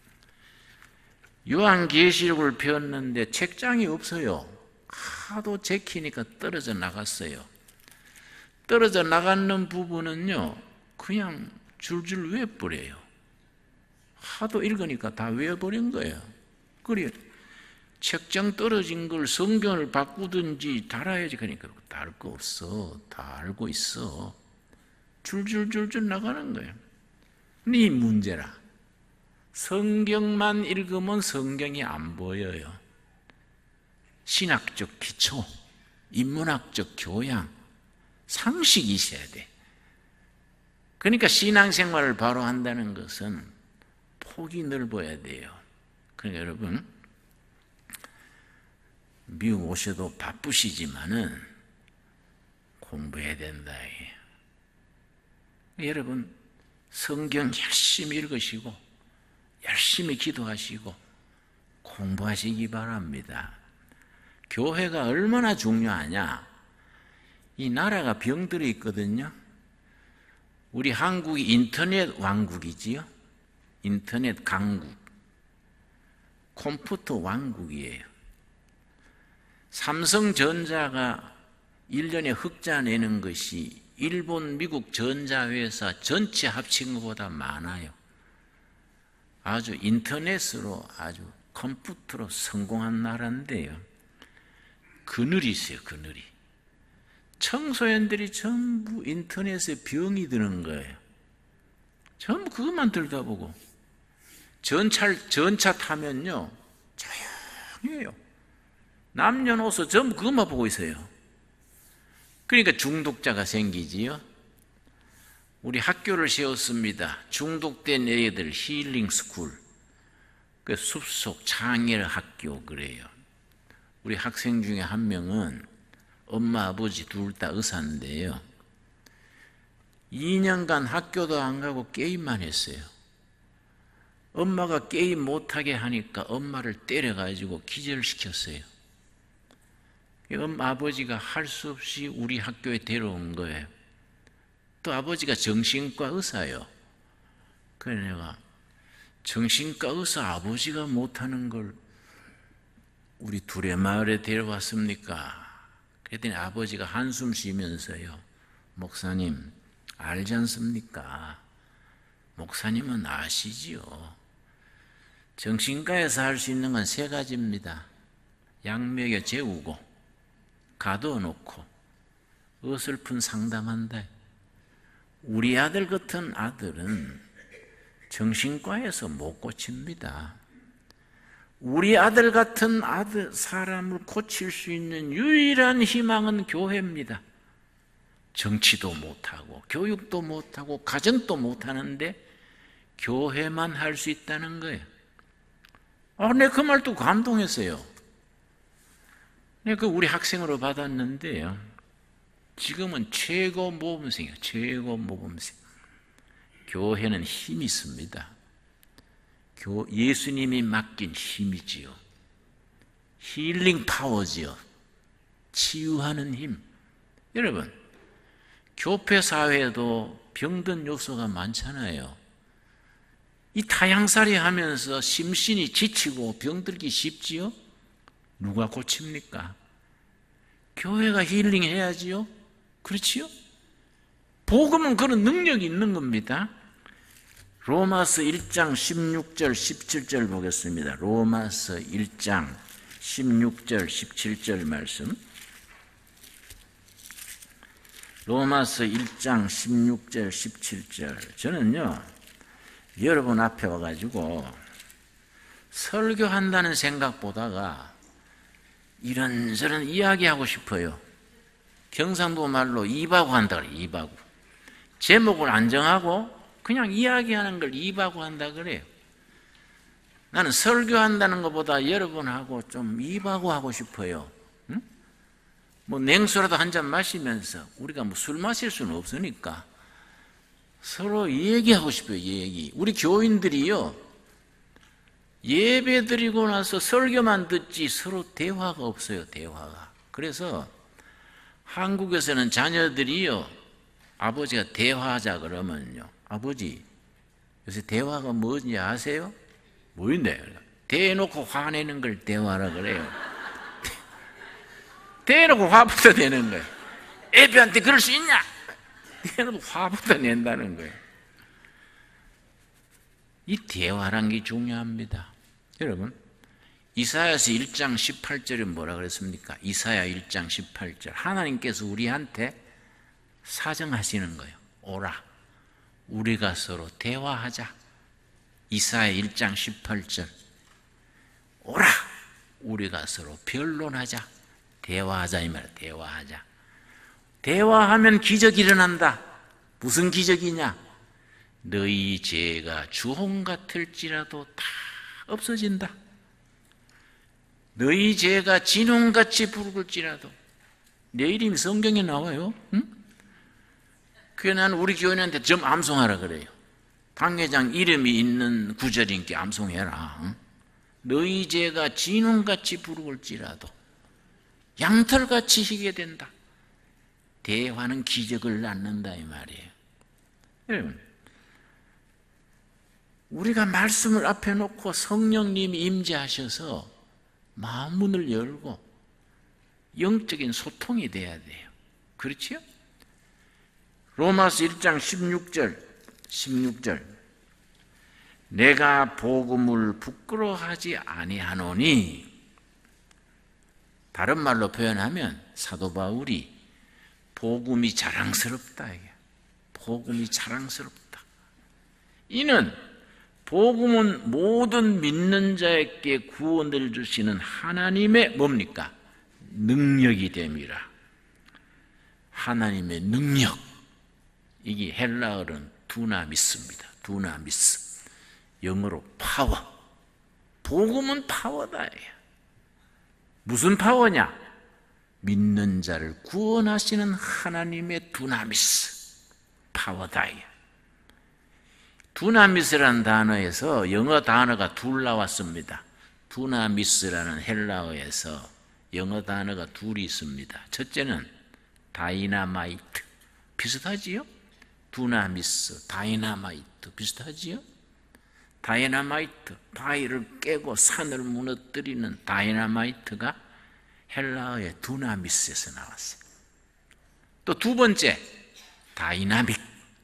요한계시록을 배웠는데 책장이 없어요. 하도 제키니까 떨어져 나갔어요. 떨어져 나가는 부분은요 그냥 줄줄 외워버려요. 하도 읽으니까 다 외워버린 거예요. 그래, 책장 떨어진 걸 성경을 바꾸든지 달아야지. 그러니까 다를 거 없어. 다 알고 있어. 줄줄 나가는 거예요. 근데 이 문제라, 성경만 읽으면 성경이 안 보여요. 신학적 기초, 인문학적 교양, 상식이 있어야 돼. 그러니까 신앙생활을 바로 한다는 것은 폭이 넓어야 돼요. 그러니까 여러분, 미국 오셔도 바쁘시지만은 공부해야 된다. 여러분, 성경 열심히 읽으시고 열심히 기도하시고 공부하시기 바랍니다. 교회가 얼마나 중요하냐. 이 나라가 병들어 있거든요. 우리 한국이 인터넷 왕국이지요. 인터넷 강국, 컴퓨터 왕국이에요. 삼성전자가 1년에 흑자 내는 것이 일본, 미국 전자회사 전체 합친 것보다 많아요. 아주 인터넷으로, 아주 컴퓨터로 성공한 나라인데요, 그늘이 있어요. 그늘이. 청소년들이 전부 인터넷에 병이 드는 거예요. 전부 그것만 들여다보고. 전차 타면요 조용해요. 남녀노소 전부 그것만 보고 있어요. 그러니까 중독자가 생기지요. 우리 학교를 세웠습니다. 중독된 애들 힐링 스쿨, 그 숲속 창엘 학교 그래요. 우리 학생 중에 한 명은 엄마 아버지 둘 다 의사인데요, 2년간 학교도 안 가고 게임만 했어요. 엄마가 게임 못하게 하니까 엄마를 때려가지고 기절시켰어요. 아버지가 할 수 없이 우리 학교에 데려온 거예요. 또 아버지가 정신과 의사예요. 그래서 내가 정신과 의사 아버지가 못하는 걸 우리 둘의 마을에 데려왔습니까? 그랬더니 아버지가 한숨 쉬면서요, 목사님 알지 않습니까? 목사님은 아시지요. 정신과에서 할 수 있는 건 3가지입니다. 약 먹여 재우고, 가둬놓고, 어설픈 상담한다. 우리 아들 같은 아들은 정신과에서 못 고칩니다. 우리 아들 같은 사람을 고칠 수 있는 유일한 희망은 교회입니다. 정치도 못하고 교육도 못하고 가정도 못하는데 교회만 할 수 있다는 거예요. 내가 그 말 듣고 감동했어요. 내가 우리 학생으로 받았는데요, 지금은 최고 모범생이에요. 최고 모범생. 교회는 힘이 있습니다. 예수님이 맡긴 힘이지요. 힐링 파워지요. 치유하는 힘. 여러분, 교회 사회에도 병든 요소가 많잖아요. 이 타향살이 하면서 심신이 지치고 병들기 쉽지요? 누가 고칩니까? 교회가 힐링해야지요? 그렇지요? 복음은 그런 능력이 있는 겁니다. 로마서 1장 16절 17절 보겠습니다. 로마서 1장 16절 17절 말씀. 로마서 1장 16절 17절. 저는요, 여러분 앞에 와가지고 설교한다는 생각보다가 이런저런 이야기하고 싶어요. 경상도 말로 입하고 한다 그래요. 입하고. 제목을 안 정하고 그냥 이야기하는 걸 입하고 한다 그래요. 나는 설교한다는 것보다 여러분하고 좀 입하고 하고 싶어요. 응? 뭐 냉수라도 한 잔 마시면서, 우리가 뭐 술 마실 수는 없으니까 서로 얘기하고 싶어요. 얘기. 우리 교인들이요, 예배 드리고 나서 설교만 듣지 서로 대화가 없어요. 대화가. 그래서 한국에서는 자녀들이요, 아버지가 대화하자 그러면요, 아버지 요새 대화가 뭔지 아세요? 뭐인데? 대놓고 화내는 걸 대화라 그래요. 대놓고 화부터 내는 거예요. 애비한테 그럴 수 있냐? 대놓고 화부터 낸다는 거예요. 이 대화란 게 중요합니다. 여러분, 이사야서 1장 18절에 뭐라 그랬습니까? 이사야 1장 18절. 하나님께서 우리한테 사정하시는 거예요. 오라, 우리가 서로 대화하자. 이사야 1장 18절. 오라, 우리가 서로 변론하자. 대화하자 이 말이야. 대화하자. 대화하면 기적이 일어난다. 무슨 기적이냐? 너희 죄가 주홍 같을지라도 다 없어진다. 너희 죄가 진홍같이 붉을지라도. 내 이름이 성경에 나와요. 응? 그게 난 우리 교인한테 좀 암송하라 그래요. 당회장 이름이 있는 구절인게 암송해라. 응? 너희 죄가 진홍같이 붉을지라도 양털같이 희게 된다. 대화는 기적을 낳는다 이 말이에요. 여러분, 우리가 말씀을 앞에 놓고 성령님이 임재하셔서 마음 문을 열고 영적인 소통이 돼야 돼요. 그렇지요? 로마서 1장 16절. 내가 복음을 부끄러워하지 아니하노니, 다른 말로 표현하면 사도 바울이 복음이 자랑스럽다. 이게. 복음이 자랑스럽다. 이는 복음은 모든 믿는 자에게 구원을 주시는 하나님의 뭡니까? 능력이 됨이라. 하나님의 능력. 이게 헬라어는 두나미스입니다. 두나미스. 영어로 파워. 복음은 파워다. 무슨 파워냐? 믿는 자를 구원하시는 하나님의 두나미스. 파워다. 두나미스라는 단어에서 영어 단어가 둘 나왔습니다. 두나미스라는 헬라어에서 영어 단어가 둘이 있습니다. 첫째는 다이나마이트. 비슷하지요? 두나미스, 다이나마이트 비슷하지요? 다이나마이트, 바위를 깨고 산을 무너뜨리는 다이나마이트가 헬라어의 두나미스에서 나왔어요. 또 두 번째, 다이나믹.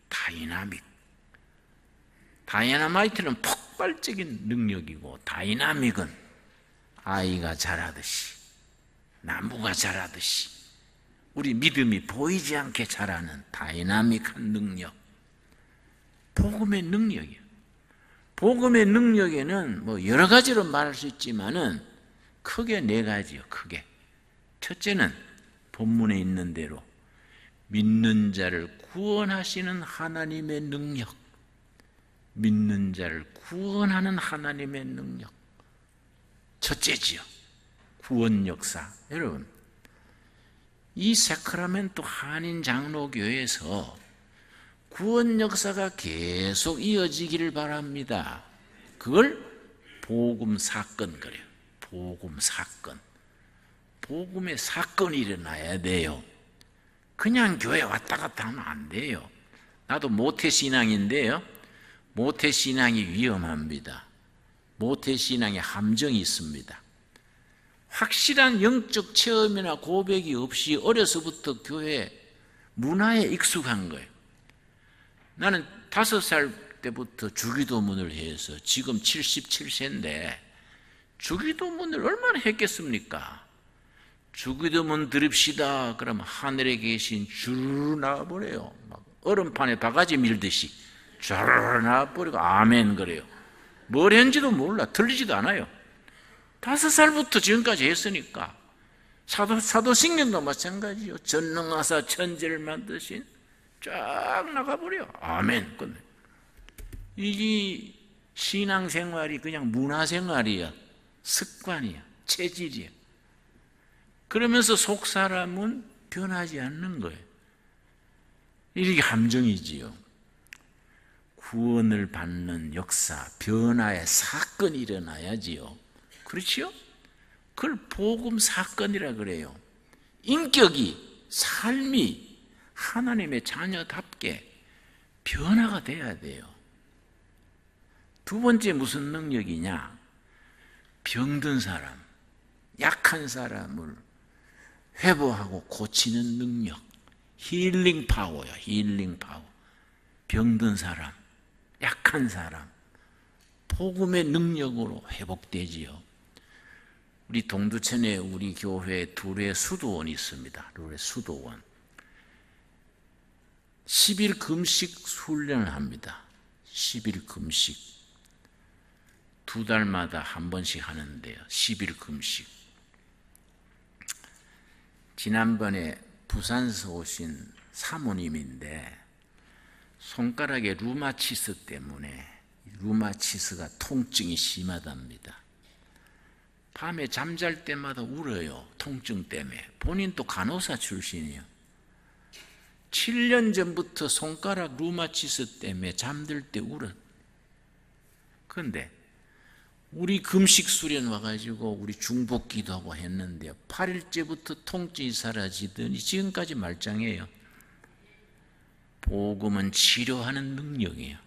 다이나마이트는 폭발적인 능력이고, 다이나믹은 아이가 자라듯이, 나무가 자라듯이 우리 믿음이 보이지 않게 자라는 다이나믹한 능력. 복음의 능력이에요. 복음의 능력에는 뭐 여러 가지로 말할 수 있지만은 크게 네 가지요. 크게. 첫째는 본문에 있는 대로 믿는 자를 구원하시는 하나님의 능력. 믿는 자를 구원하는 하나님의 능력. 첫째지요. 구원 역사. 여러분, 이 사크라멘토 한인 장로교회에서 구원 역사가 계속 이어지기를 바랍니다. 그걸 복음 사건 그래요. 복음 사건. 복음의 사건이 일어나야 돼요. 그냥 교회 왔다 갔다 하면 안 돼요. 나도 모태신앙인데요. 모태신앙이 위험합니다. 모태신앙에 함정이 있습니다. 확실한 영적 체험이나 고백이 없이 어려서부터 교회 문화에 익숙한 거예요. 나는 5살 때부터 주기도문을 해서 지금 77세인데 주기도문을 얼마나 했겠습니까? 주기도문 드립시다 그러면 하늘에 계신 줄 나와버려요. 막 얼음판에 바가지 밀듯이 줄 나와버리고 아멘 그래요. 뭘 했는지도 몰라. 들리지도 않아요. 5살부터 지금까지 했으니까. 사도신경도 마찬가지요. 전능하사 천지를 만드신 쫙 나가버려. 아멘. 끝내. 이게 신앙생활이 그냥 문화생활이야. 습관이야. 체질이야. 그러면서 속사람은 변하지 않는 거예요. 이게 함정이지요. 구원을 받는 역사, 변화의 사건이 일어나야지요. 그렇지요? 그걸 복음 사건이라 그래요. 인격이, 삶이 하나님의 자녀답게 변화가 돼야 돼요. 두 번째 무슨 능력이냐? 병든 사람, 약한 사람을 회복하고 고치는 능력. 힐링 파워요. 힐링 파워. 병든 사람, 약한 사람, 복음의 능력으로 회복되지요. 우리 동두천에 우리 교회에 둘의 수도원이 있습니다. 둘의 수도원. 10일 금식 훈련을 합니다. 10일 금식. 2달마다 한 번씩 하는데요. 10일 금식. 지난번에 부산에서 오신 사모님인데 손가락에 루마티스 때문에 루마티스가 통증이 심하답니다. 밤에 잠잘 때마다 울어요. 통증 때문에. 본인도 간호사 출신이에요. 7년 전부터 손가락 루마티스 때문에 잠들 때 울어. 그런데 우리 금식 수련 와가지고 우리 중복 기도하고 했는데요. 8일째부터 통증이 사라지더니 지금까지 말짱해요. 복음은 치료하는 능력이에요.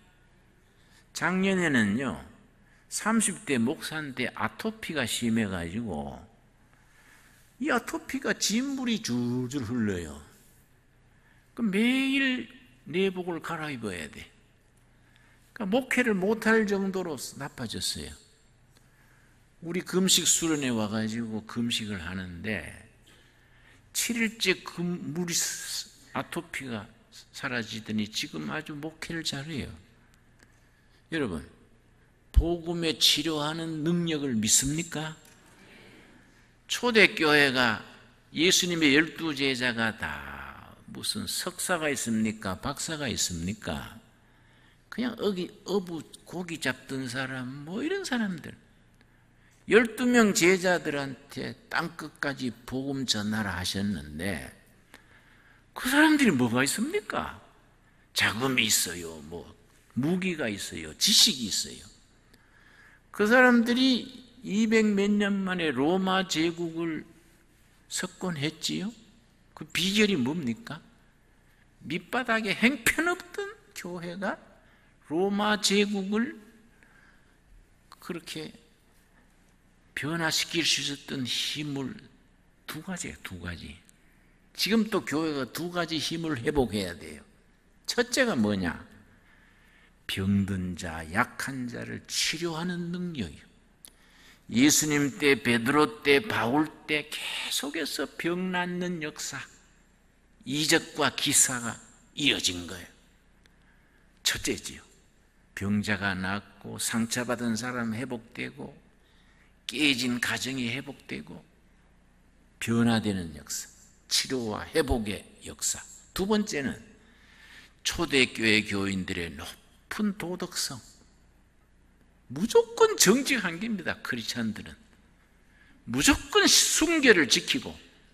작년에는요, 30대 목사인데 아토피가 심해가지고 이 아토피가 진물이 줄줄 흘러요. 그럼 매일 내복을 갈아입어야 돼. 그러니까 목회를 못할 정도로 나빠졌어요. 우리 금식 수련회 와가지고 금식을 하는데 7일째 물이 아토피가 사라지더니 지금 아주 목회를 잘해요. 여러분, 복음에 치료하는 능력을 믿습니까? 초대교회가 예수님의 12제자가 다 무슨 석사가 있습니까? 박사가 있습니까? 그냥 어부 고기 잡던 사람 뭐 이런 사람들 12명 제자들한테 땅끝까지 복음 전하라 하셨는데 그 사람들이 뭐가 있습니까? 자금이 있어요. 뭐 무기가 있어요. 지식이 있어요. 그 사람들이 200몇 년 만에 로마 제국을 석권했지요. 그 비결이 뭡니까? 밑바닥에 행편없던 교회가 로마 제국을 그렇게 변화시킬 수 있었던 힘을 두 가지예요. 두 가지. 지금 또 교회가 두 가지 힘을 회복해야 돼요. 첫째가 뭐냐? 병든 자, 약한 자를 치료하는 능력이에요. 예수님 때, 베드로 때, 바울 때 계속해서 병 낫는 역사, 이적과 기사가 이어진 거예요. 첫째지요. 병자가 낫고 상처받은 사람 회복되고 깨진 가정이 회복되고 변화되는 역사, 치료와 회복의 역사. 두 번째는 초대교회 교인들의 높은 도덕성. 무조건 정직한 겁니다. 크리스찬들은 무조건 순결을 지키고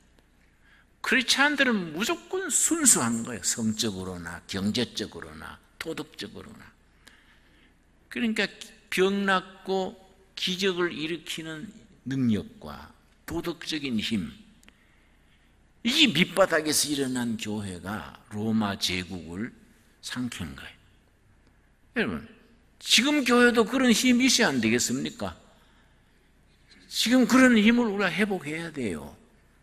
크리스찬들은 무조건 순수한 거예요. 성적으로나 경제적으로나 도덕적으로나. 그러니까 병 낫고 기적을 일으키는 능력과 도덕적인 힘, 이 밑바닥에서 일어난 교회가 로마 제국을 삼킨 거예요. 여러분, 지금 교회도 그런 힘이 있어야 안 되겠습니까? 지금 그런 힘을 우리가 회복해야 돼요.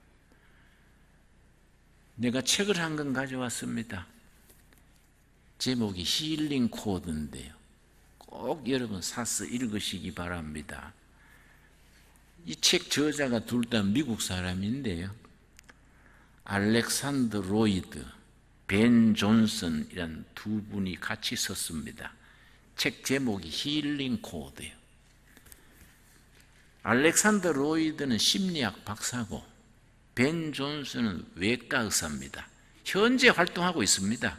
내가 책을 한 권 가져왔습니다. 제목이 힐링 코드인데요. 꼭 여러분 사서 읽으시기 바랍니다. 이 책 저자가 둘 다 미국 사람인데요. 알렉산더 로이드, 벤 존슨이라는 두 분이 같이 썼습니다. 책 제목이 힐링 코드예요. 알렉산더 로이드는 심리학 박사고 벤 존슨은 외과 의사입니다. 현재 활동하고 있습니다.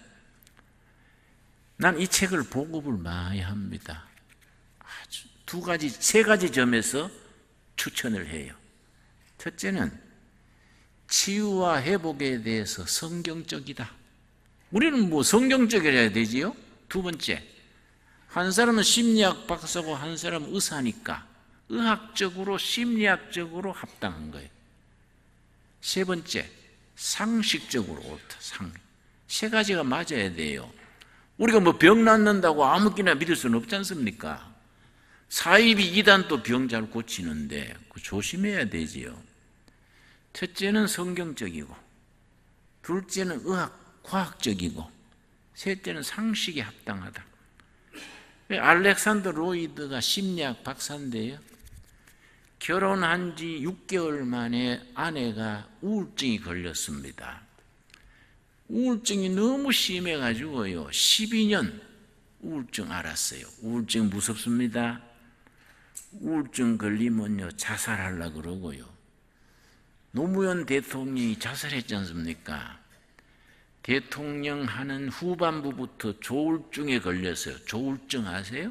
난 이 책을 보급을 많이 합니다. 아주 세 가지 점에서 추천을 해요. 첫째는 치유와 회복에 대해서 성경적이다. 우리는 뭐 성경적이어야 되지요? 두 번째, 한 사람은 심리학 박사고 한 사람은 의사니까 의학적으로 심리학적으로 합당한 거예요. 세 번째, 상식적으로 옳다. 세 가지가 맞아야 돼요. 우리가 뭐 병 낫는다고 아무렇게나 믿을 수는 없지 않습니까? 사이비 이단도 병 잘 고치는데 조심해야 되지요. 첫째는 성경적이고, 둘째는 과학적이고, 셋째는 상식에 합당하다. 알렉산더 로이드가 심리학 박사인데요. 결혼한 지 6개월 만에 아내가 우울증이 걸렸습니다. 우울증이 너무 심해가지고요. 12년 우울증 앓았어요. 우울증 무섭습니다. 우울증 걸리면요 자살하려고 그러고요. 노무현 대통령이 자살했지 않습니까? 대통령 하는 후반부부터 조울증에 걸렸어요. 조울증 아세요?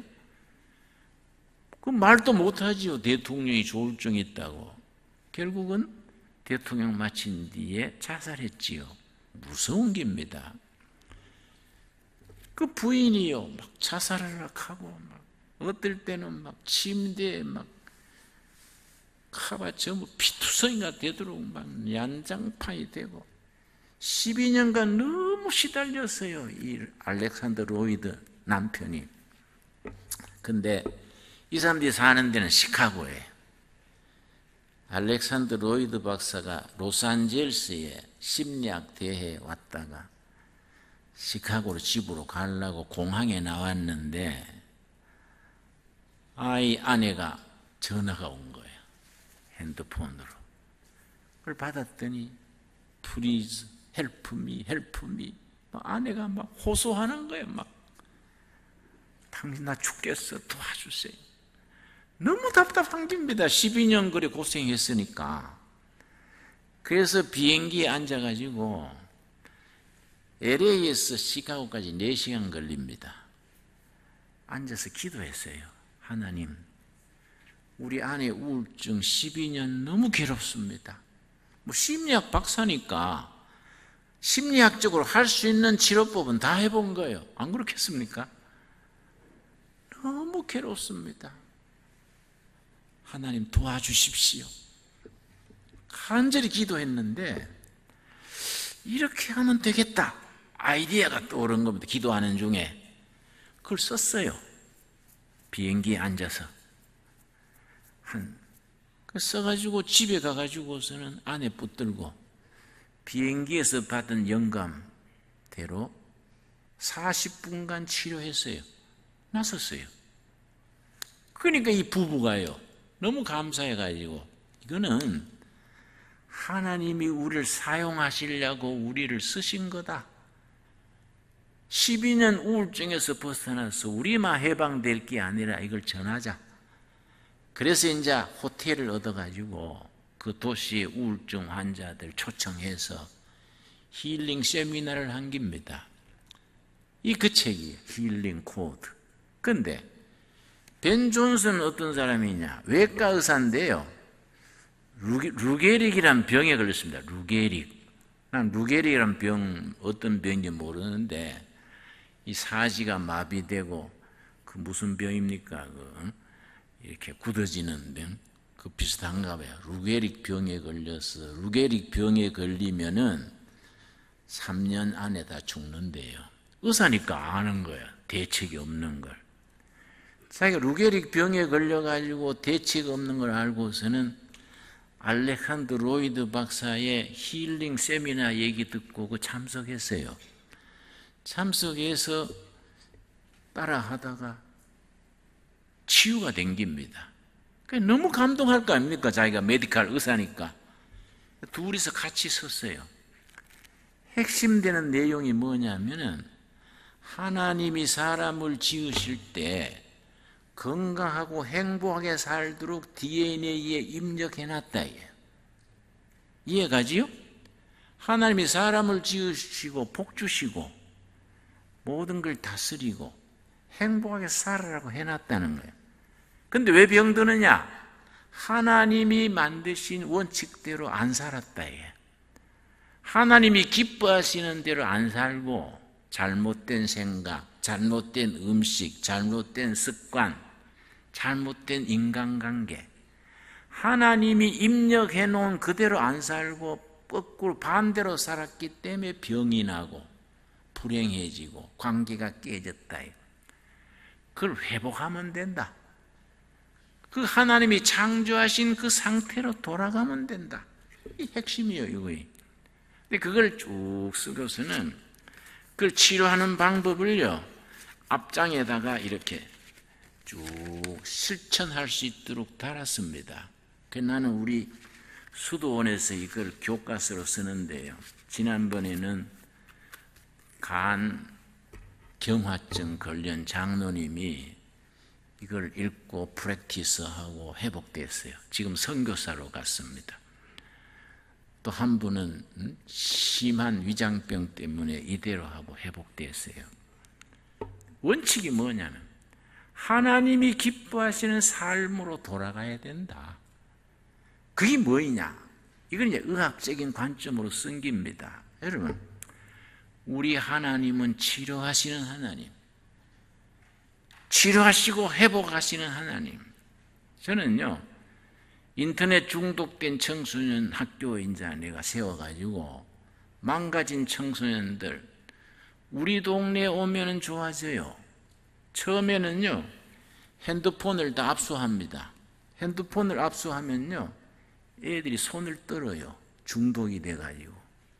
그 말도 못하지요. 대통령이 조울증이 있다고. 결국은 대통령 마친 뒤에 자살했지요. 무서운 겁니다. 그 부인이요 막 자살하려고 하고 막 어떨 때는 막 침대에 막 카바처럼 피투성이가 되도록 막 난장판이 되고 12년간 너무 시달렸어요. 이 알렉산더 로이드 남편이. 근데 이 사람들이 사는 데는 시카고예요. 알렉산더 로이드 박사가 로스앤젤레스에 심리학 대회에 왔다가 시카고로 집으로 가려고 공항에 나왔는데 아내가 전화가 온 거예요. 핸드폰으로. 그걸 받았더니 Please help me, help me. 아내가 막 호소하는 거예요. 막 당신 나 죽겠어 도와주세요. 너무 답답한 겁니다. 12년 그래 고생했으니까. 그래서 비행기에 앉아가지고 LA에서 시카고까지 4시간 걸립니다. 앉아서 기도했어요. 하나님, 우리 아내 우울증 12년 너무 괴롭습니다. 뭐 심리학 박사니까 심리학적으로 할 수 있는 치료법은 다 해본 거예요. 안 그렇겠습니까? 너무 괴롭습니다. 하나님 도와주십시오. 간절히 기도했는데 이렇게 하면 되겠다. 아이디어가 떠오른 겁니다. 기도하는 중에. 그걸 썼어요. 비행기에 앉아서. 써가지고 집에 가가지고서는 아내 붙들고 비행기에서 받은 영감대로 40분간 치료했어요. 나섰어요. 그러니까 이 부부가요. 너무 감사해가지고 이거는 하나님이 우리를 사용하시려고 우리를 쓰신 거다. 12년 우울증에서 벗어나서 우리만 해방될 게 아니라 이걸 전하자. 그래서 이제 호텔을 얻어가지고 그 도시의 우울증 환자들 초청해서 힐링 세미나를 한 겁니다. 이 그 책이 힐링 코드. 근데 벤 존슨은 어떤 사람이냐? 외과 의사인데요. 루게릭이란 병에 걸렸습니다. 루게릭. 난 루게릭이란 병 어떤 병인지 모르는데 이 사지가 마비되고 그 무슨 병입니까? 이렇게 굳어지는 병. 그 비슷한가 봐요. 루게릭 병에 걸려서 루게릭 병에 걸리면은 3년 안에 다 죽는데요. 의사니까 아는 거예요. 대책이 없는 걸. 자기가 루게릭 병에 걸려가지고 대책 없는 걸 알고서는 알렉산더 로이드 박사의 힐링 세미나 얘기 듣고 그 참석했어요. 참석해서 따라하다가 치유가 된 겁니다. 너무 감동할 거 아닙니까? 자기가 메디컬 의사니까. 둘이서 같이 섰어요. 핵심되는 내용이 뭐냐면은 하나님이 사람을 지으실 때 건강하고 행복하게 살도록 DNA에 입력해놨다. 이해가지요? 하나님이 사람을 지으시고 복 주시고 모든 걸 다스리고 행복하게 살아라고 해놨다는 거예요. 근데 왜 병드느냐? 하나님이 만드신 원칙대로 안 살았다. 하나님이 기뻐하시는 대로 안 살고 잘못된 생각, 잘못된 음식, 잘못된 습관, 잘못된 인간관계, 하나님이 입력해 놓은 그대로 안 살고 거꾸로 반대로 살았기 때문에 병이 나고 불행해지고 관계가 깨졌다. 그걸 회복하면 된다. 그 하나님이 창조하신 그 상태로 돌아가면 된다. 이 핵심이에요, 이거이. 근데 그걸 쭉 쓰고서는 그걸 치료하는 방법을요, 앞장에다가 이렇게 쭉 실천할 수 있도록 달았습니다. 그래서 나는 우리 수도원에서 이걸 교과서로 쓰는데요. 지난번에는 간 경화증 걸린 장로님이 이걸 읽고 프랙티스하고 회복됐어요. 지금 선교사로 갔습니다. 또 한 분은 심한 위장병 때문에 이대로 하고 회복됐어요. 원칙이 뭐냐면 하나님이 기뻐하시는 삶으로 돌아가야 된다. 그게 뭐이냐? 이건 이제 의학적인 관점으로 쓴 겁니다. 여러분, 우리 하나님은 치료하시는 하나님, 치료하시고 회복하시는 하나님. 저는요, 인터넷 중독된 청소년 학교 이제 내가 세워가지고 망가진 청소년들 우리 동네에 오면은 좋아져요. 처음에는요, 핸드폰을 다 압수합니다. 핸드폰을 압수하면요, 애들이 손을 떨어요. 중독이 돼가지고.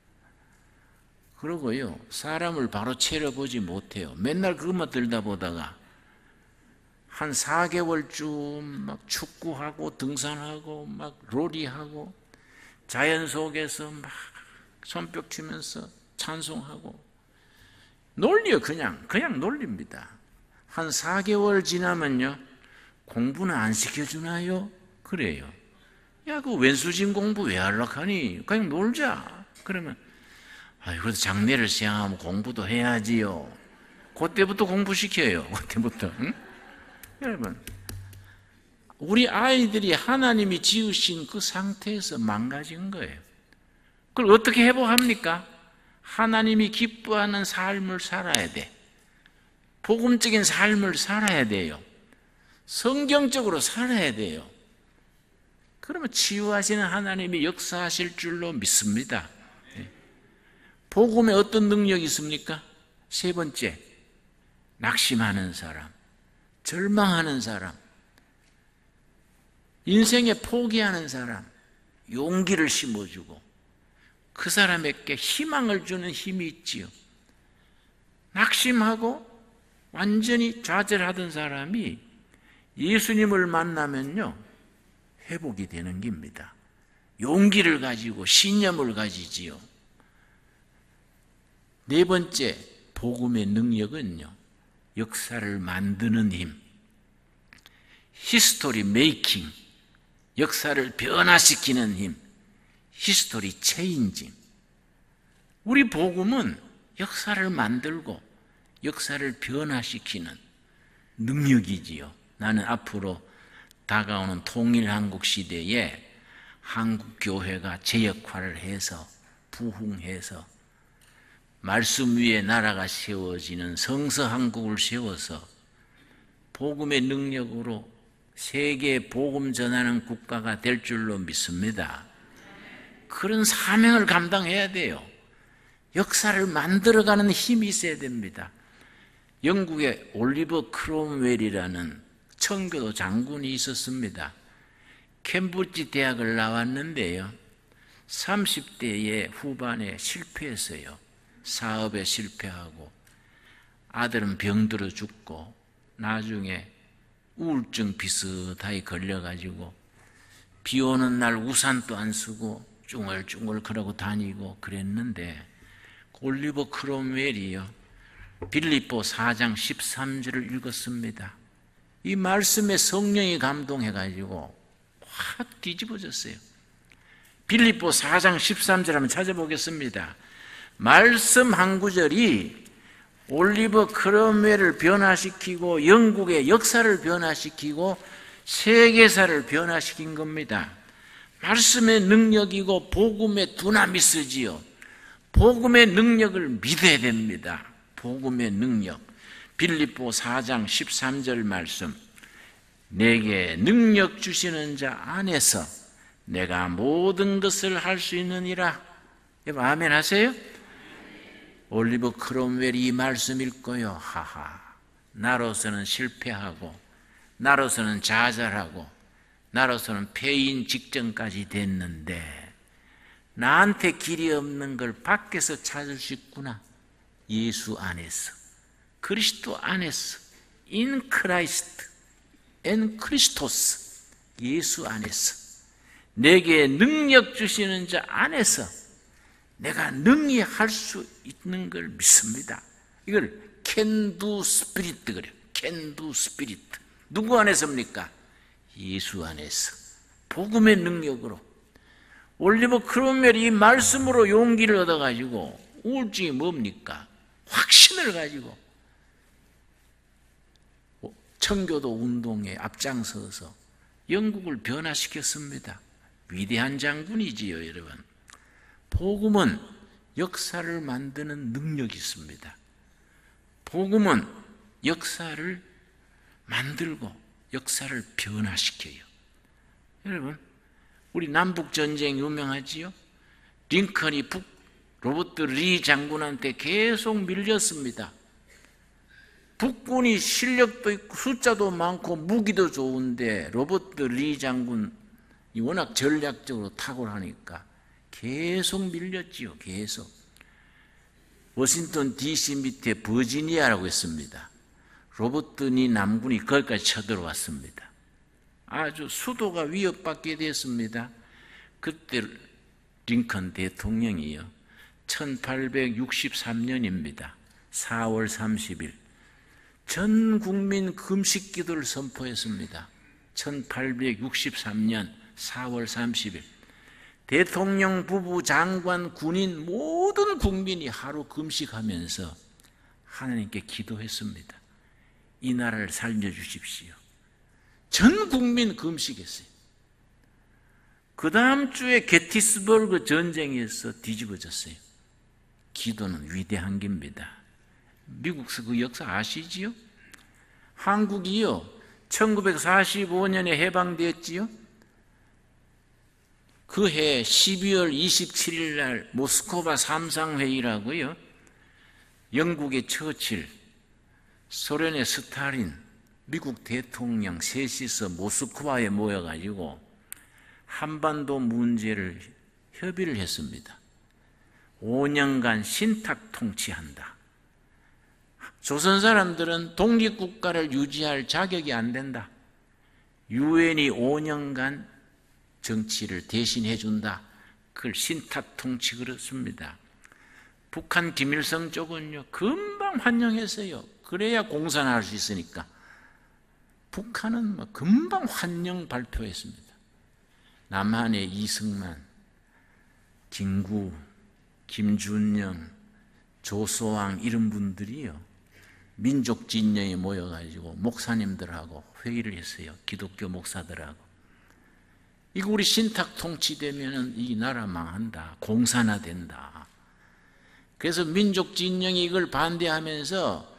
그러고요, 사람을 바로 채려보지 못해요. 맨날 그것만 들다 보다가 한 4개월쯤 막 축구하고 등산하고 막 롤이하고 자연 속에서 막 손뼉 치면서 찬송하고 놀려요. 그냥 놀립니다. 한 4개월 지나면요, 공부는 안 시켜주나요? 그래요. 야, 그 웬수진 공부 왜 하려고 하니? 그냥 놀자. 그러면 그래도 장례를 시행하면 공부도 해야지요. 그때부터 공부시켜요. 그때부터. 응? 여러분, 우리 아이들이 하나님이 지으신 그 상태에서 망가진 거예요. 그걸 어떻게 회복합니까? 하나님이 기뻐하는 삶을 살아야 돼. 복음적인 삶을 살아야 돼요. 성경적으로 살아야 돼요. 그러면 치유하시는 하나님이 역사하실 줄로 믿습니다. 복음에 어떤 능력이 있습니까? 세 번째, 낙심하는 사람, 절망하는 사람, 인생에 포기하는 사람, 용기를 심어주고 그 사람에게 희망을 주는 힘이 있지요. 낙심하고 완전히 좌절하던 사람이 예수님을 만나면요, 회복이 되는 겁니다. 용기를 가지고 신념을 가지지요. 네 번째, 복음의 능력은요, 역사를 만드는 힘, 히스토리 메이킹, 역사를 변화시키는 힘, 히스토리 체인징. 우리 복음은 역사를 만들고 역사를 변화시키는 능력이지요. 나는 앞으로 다가오는 통일한국 시대에 한국 교회가 제 역할을 해서 부흥해서 말씀 위에 나라가 세워지는 성서 한국을 세워서 복음의 능력으로 세계에 복음 전하는 국가가 될 줄로 믿습니다. 그런 사명을 감당해야 돼요. 역사를 만들어가는 힘이 있어야 됩니다. 영국의 올리버 크롬웰이라는 청교도 장군이 있었습니다. 캠브리지 대학을 나왔는데요, 30대의 후반에 실패했어요. 사업에 실패하고 아들은 병들어 죽고 나중에 우울증 비슷하게 걸려가지고 비 오는 날 우산도 안 쓰고 쭝얼쭝얼 그러고 다니고 그랬는데, 올리버 크롬웰이요, 빌립보 4장 13절을 읽었습니다. 이 말씀에 성령이 감동해가지고 확 뒤집어졌어요. 빌립보 4장 13절 한번 찾아보겠습니다. 말씀 한 구절이 올리버 크롬웰을 변화시키고 영국의 역사를 변화시키고 세계사를 변화시킨 겁니다. 말씀의 능력이고 복음의 두나미스지요. 복음의 능력을 믿어야 됩니다. 복음의 능력. 빌립보 4장 13절 말씀, 내게 능력 주시는 자 안에서 내가 모든 것을 할 수 있느니라. 여러분 아멘 하세요? 올리버 크롬웰이 이 말씀 읽고요, 하하, 나로서는 실패하고 나로서는 좌절하고 나로서는 폐인 직전까지 됐는데 나한테 길이 없는 걸 밖에서 찾을 수 있구나. 예수 안에서, 그리스도 안에서, in Christ, en Christos, 예수 안에서, 내게 능력 주시는 자 안에서 내가 능히 할 수 있는 걸 믿습니다. 이걸 can do spirit 그래요. can do spirit. 누구 안에서입니까? 예수 안에서. 복음의 능력으로. 올리버 크롬웰이 이 말씀으로 용기를 얻어가지고, 우울증이 뭡니까? 확신을 가지고 청교도 운동에 앞장서서 영국을 변화시켰습니다. 위대한 장군이지요, 여러분. 복음은 역사를 만드는 능력이 있습니다. 복음은 역사를 만들고 역사를 변화시켜요. 여러분, 우리 남북전쟁 유명하지요? 링컨이 로버트 리 장군한테 계속 밀렸습니다. 북군이 실력도 있고 숫자도 많고 무기도 좋은데 로버트 리 장군이 워낙 전략적으로 탁월하니까 계속 밀렸지요. 계속. 워싱턴 DC 밑에 버지니아라고 했습니다. 로버트 리 남군이 거기까지 쳐들어왔습니다. 아주 수도가 위협받게 됐습니다. 그때 링컨 대통령이요, 1863년입니다. 4월 30일 전 국민 금식 기도를 선포했습니다. 1863년 4월 30일 대통령, 부부, 장관, 군인 모든 국민이 하루 금식하면서 하나님께 기도했습니다. 이 나라를 살려주십시오. 전 국민 금식했어요. 그 다음 주에 게티스버그 전쟁에서 뒤집어졌어요. 기도는 위대한 겁니다. 미국서 그 역사 아시지요? 한국이요, 1945년에 해방됐지요? 그 해 12월 27일 날 모스크바 삼상회의라고요, 영국의 처칠, 소련의 스탈린, 미국 대통령 셋이서 모스크바에 모여가지고 한반도 문제를 협의를 했습니다. 5년간 신탁 통치한다. 조선 사람들은 독립국가를 유지할 자격이 안 된다. 유엔이 5년간 정치를 대신해 준다. 그걸 신탁 통치 그렇습니다. 북한 김일성 쪽은요, 금방 환영했어요. 그래야 공산할 수 있으니까. 북한은 뭐 금방 환영 발표했습니다. 남한의 이승만, 김구, 김준영, 조소왕 이런 분들이요, 민족 진영에 모여가지고 목사님들하고 회의를 했어요. 기독교 목사들하고. 이거 우리 신탁 통치되면은 이 나라 망한다. 공산화된다. 그래서 민족 진영이 이걸 반대하면서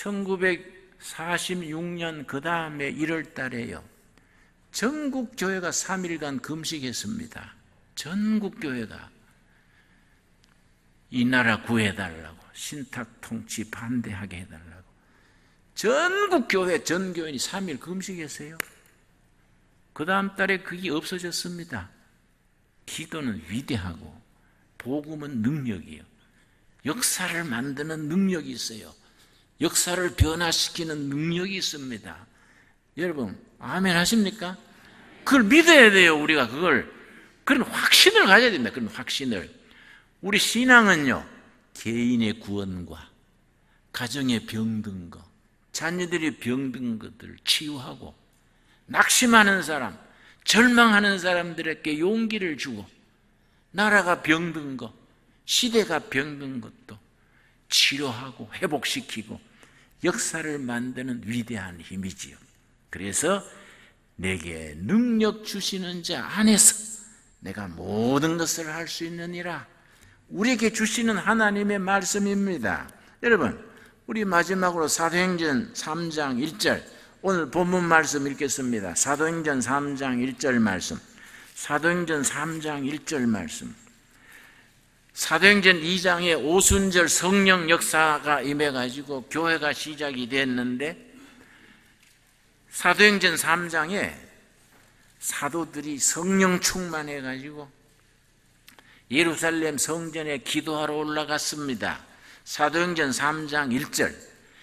1946년 그 다음에 1월 달에요, 전국 교회가 3일간 금식했습니다. 전국 교회가 이 나라 구해달라고, 신탁 통치 반대하게 해달라고. 전국 교회 전교인이 3일 금식했어요. 그 다음 달에 그게 없어졌습니다. 기도는 위대하고 복음은 능력이에요. 역사를 만드는 능력이 있어요. 역사를 변화시키는 능력이 있습니다. 여러분 아멘 하십니까? 그걸 믿어야 돼요. 우리가 그런 확신을 가져야 됩니다. 그런 확신을. 우리 신앙은요, 개인의 구원과 가정의 병든 거, 자녀들이 병든 것들을 치유하고, 낙심하는 사람, 절망하는 사람들에게 용기를 주고, 나라가 병든 거, 시대가 병든 것도 치료하고 회복시키고 역사를 만드는 위대한 힘이지요. 그래서 내게 능력 주시는 자 안에서 내가 모든 것을 할 수 있느니라. 우리에게 주시는 하나님의 말씀입니다. 여러분, 우리 마지막으로 사도행전 3장 1절, 오늘 본문 말씀 읽겠습니다. 사도행전 3장 1절 말씀. 사도행전 3장 1절 말씀. 사도행전 2장에 오순절 성령 역사가 임해가지고 교회가 시작이 됐는데, 사도행전 3장에 사도들이 성령 충만해가지고 예루살렘 성전에 기도하러 올라갔습니다. 사도행전 3장 1절,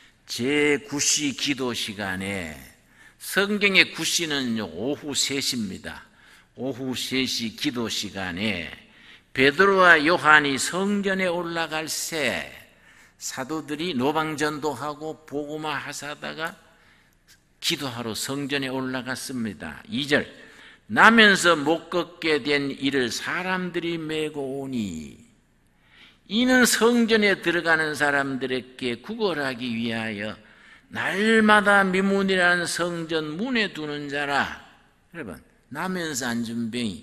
제9시 기도 시간에, 성경의 9시는 오후 3시입니다. 오후 3시 기도 시간에 베드로와 요한이 성전에 올라갈 새 사도들이 노방전도하고 복음화 하사다가 기도하러 성전에 올라갔습니다. 2절, 나면서 못 걷게 된 이를 사람들이 메고 오니 이는 성전에 들어가는 사람들에게 구걸하기 위하여 날마다 미문이라는 성전 문에 두는 자라. 여러분, 나면서 안준뱅이,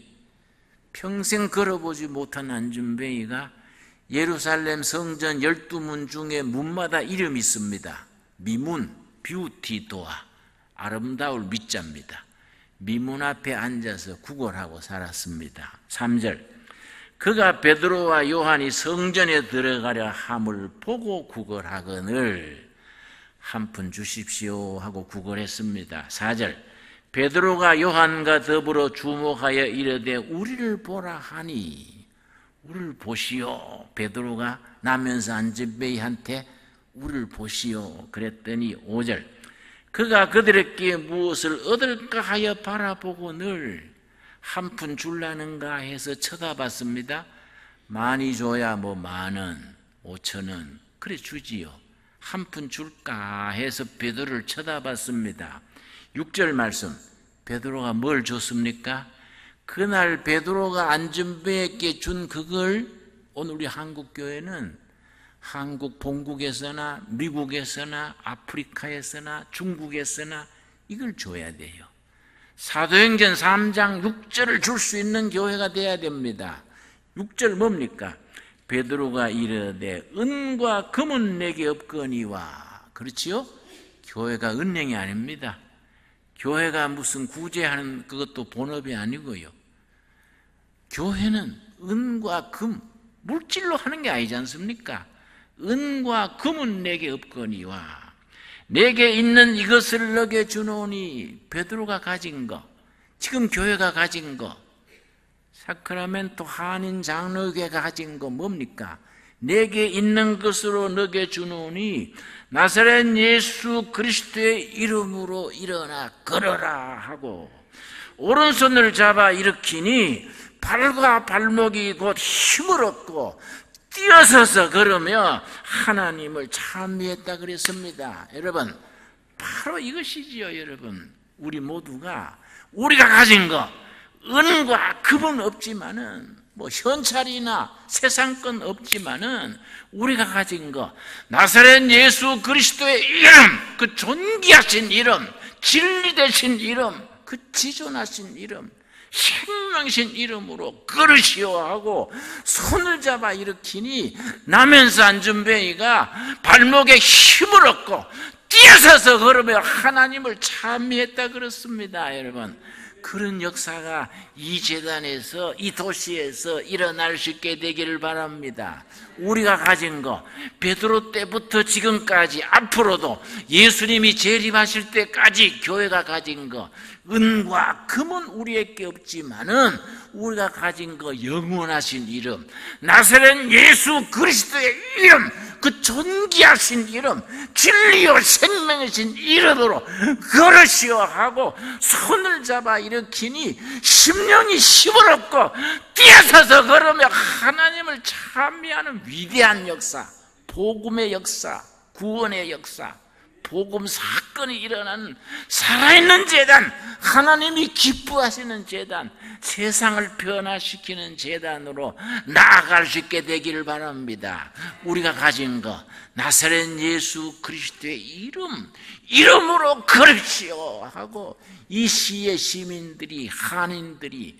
평생 걸어보지 못한 안준뱅이가 예루살렘 성전 12문 중에 문마다 이름이 있습니다. 미문, 뷰티 도어, 아름다울 미자입니다. 미문 앞에 앉아서 구걸하고 살았습니다. 3절, 그가 베드로와 요한이 성전에 들어가려 함을 보고 구걸하거늘 한 푼 주십시오 하고 구걸했습니다. 4절, 베드로가 요한과 더불어 주목하여 이르되 우리를 보라 하니, 우리를 보시오. 베드로가 나면서 안준뱅이한테 우리를 보시오 그랬더니 5절, 그가 그들에게 무엇을 얻을까 하여 바라보고 늘 한 푼 줄라는가 해서 쳐다봤습니다. 많이 줘야 뭐 10,000원, 5,000원 그래 주지요. 한 푼 줄까 해서 베드로를 쳐다봤습니다. 6절 말씀, 베드로가 뭘 줬습니까? 그날 베드로가 안준뱅이에게 준 그걸 오늘 우리 한국교회는 한국 본국에서나 미국에서나 아프리카에서나 중국에서나 이걸 줘야 돼요. 사도행전 3장 6절을 줄 수 있는 교회가 돼야 됩니다. 6절 뭡니까? 베드로가 이르되 은과 금은 내게 없거니와. 그렇지요? 교회가 은행이 아닙니다. 교회가 무슨 구제하는 그것도 본업이 아니고요. 교회는 은과 금, 물질로 하는 게 아니지 않습니까? 은과 금은 내게 없거니와 내게 있는 이것을 너게 주노니. 베드로가 가진 거, 지금 교회가 가진 거, 사크라멘토 한인 장로교회가 가진 거 뭡니까? 내게 있는 것으로 너게 주노니 나사렛 예수 그리스도의 이름으로 일어나 걸어라 하고 오른손을 잡아 일으키니 발과 발목이 곧 힘을 얻고 뛰어서서 걸으며 하나님을 찬미했다 그랬습니다. 여러분, 바로 이것이지요. 여러분, 우리 모두가 우리가 가진 거, 은과 금은 없지만은 뭐 현찰이나 세상권 없지만은 우리가 가진 거, 나사렛 예수 그리스도의 이름, 그 존귀하신 이름, 진리 되신 이름, 그 지존하신 이름, 생명이신 이름으로 걸으시오 하고 손을 잡아 일으키니 나면서 안준뱅이가 발목에 힘을 얻고 뛰어서서 걸으며 하나님을 찬미했다 그렇습니다. 여러분, 그런 역사가 이 재단에서, 이 도시에서 일어날 수 있게 되기를 바랍니다. 우리가 가진 거, 베드로 때부터 지금까지, 앞으로도 예수님이 재림하실 때까지 교회가 가진 거, 은과 금은 우리에게 없지만은 우리가 가진 거, 영원하신 이름, 나사렛 예수 그리스도의 이름, 그 존귀하신 이름, 진리요 생명이신 이름으로 걸으시오 하고 손을 잡아 일으키니 심령이 시부럽고 뛰어서서 걸으며 하나님을 찬미하는 위대한 역사, 복음의 역사, 구원의 역사, 복음 사건이 일어나는 살아있는 재단, 하나님이 기뻐하시는 재단, 세상을 변화시키는 재단으로 나아갈 수 있게 되기를 바랍니다. 우리가 가진 것, 나사렛 예수 그리스도의 이름으로 걸으시오 하고 이 시의 시민들이, 한인들이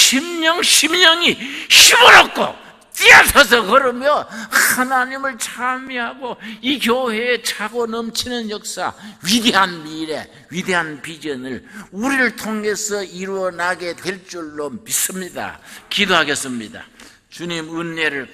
심령이 힘을얻고 뛰어서서 걸으며 하나님을 찬미하고 이 교회에 차고 넘치는 역사, 위대한 미래, 위대한 비전을 우리를 통해서 이루어나게 될 줄로 믿습니다. 기도하겠습니다. 주님 은혜를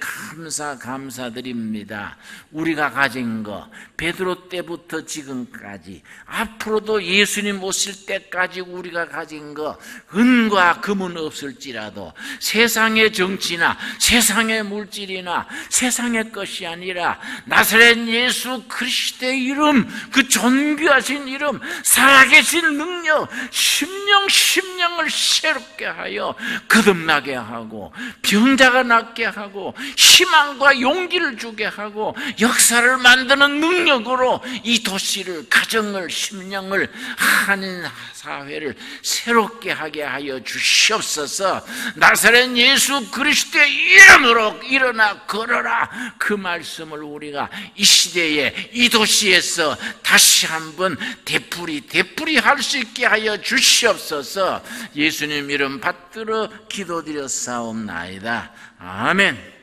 감사드립니다. 우리가 가진 거, 베드로 때부터 지금까지, 앞으로도 예수님 오실 때까지 우리가 가진 거, 은과 금은 없을지라도 세상의 정치나 세상의 물질이나 세상의 것이 아니라 나사렛 예수 그리스도의 이름, 그 존귀하신 이름, 살아계신 능력, 심령을 새롭게 하여 거듭나게 하고 병자가 낫게 하고 희망과 용기를 주게 하고 역사를 만드는 능력으로 이 도시를, 가정을, 심령을, 한인 사회를 새롭게 하게 하여 주시옵소서. 나사렛 예수 그리스도의 이름으로 일어나 걸어라, 그 말씀을 우리가 이 시대에, 이 도시에서 다시 한번 되풀이 할 수 있게 하여 주시옵소서. 예수님 이름 받들어 기도드렸사옵나이다. 아멘.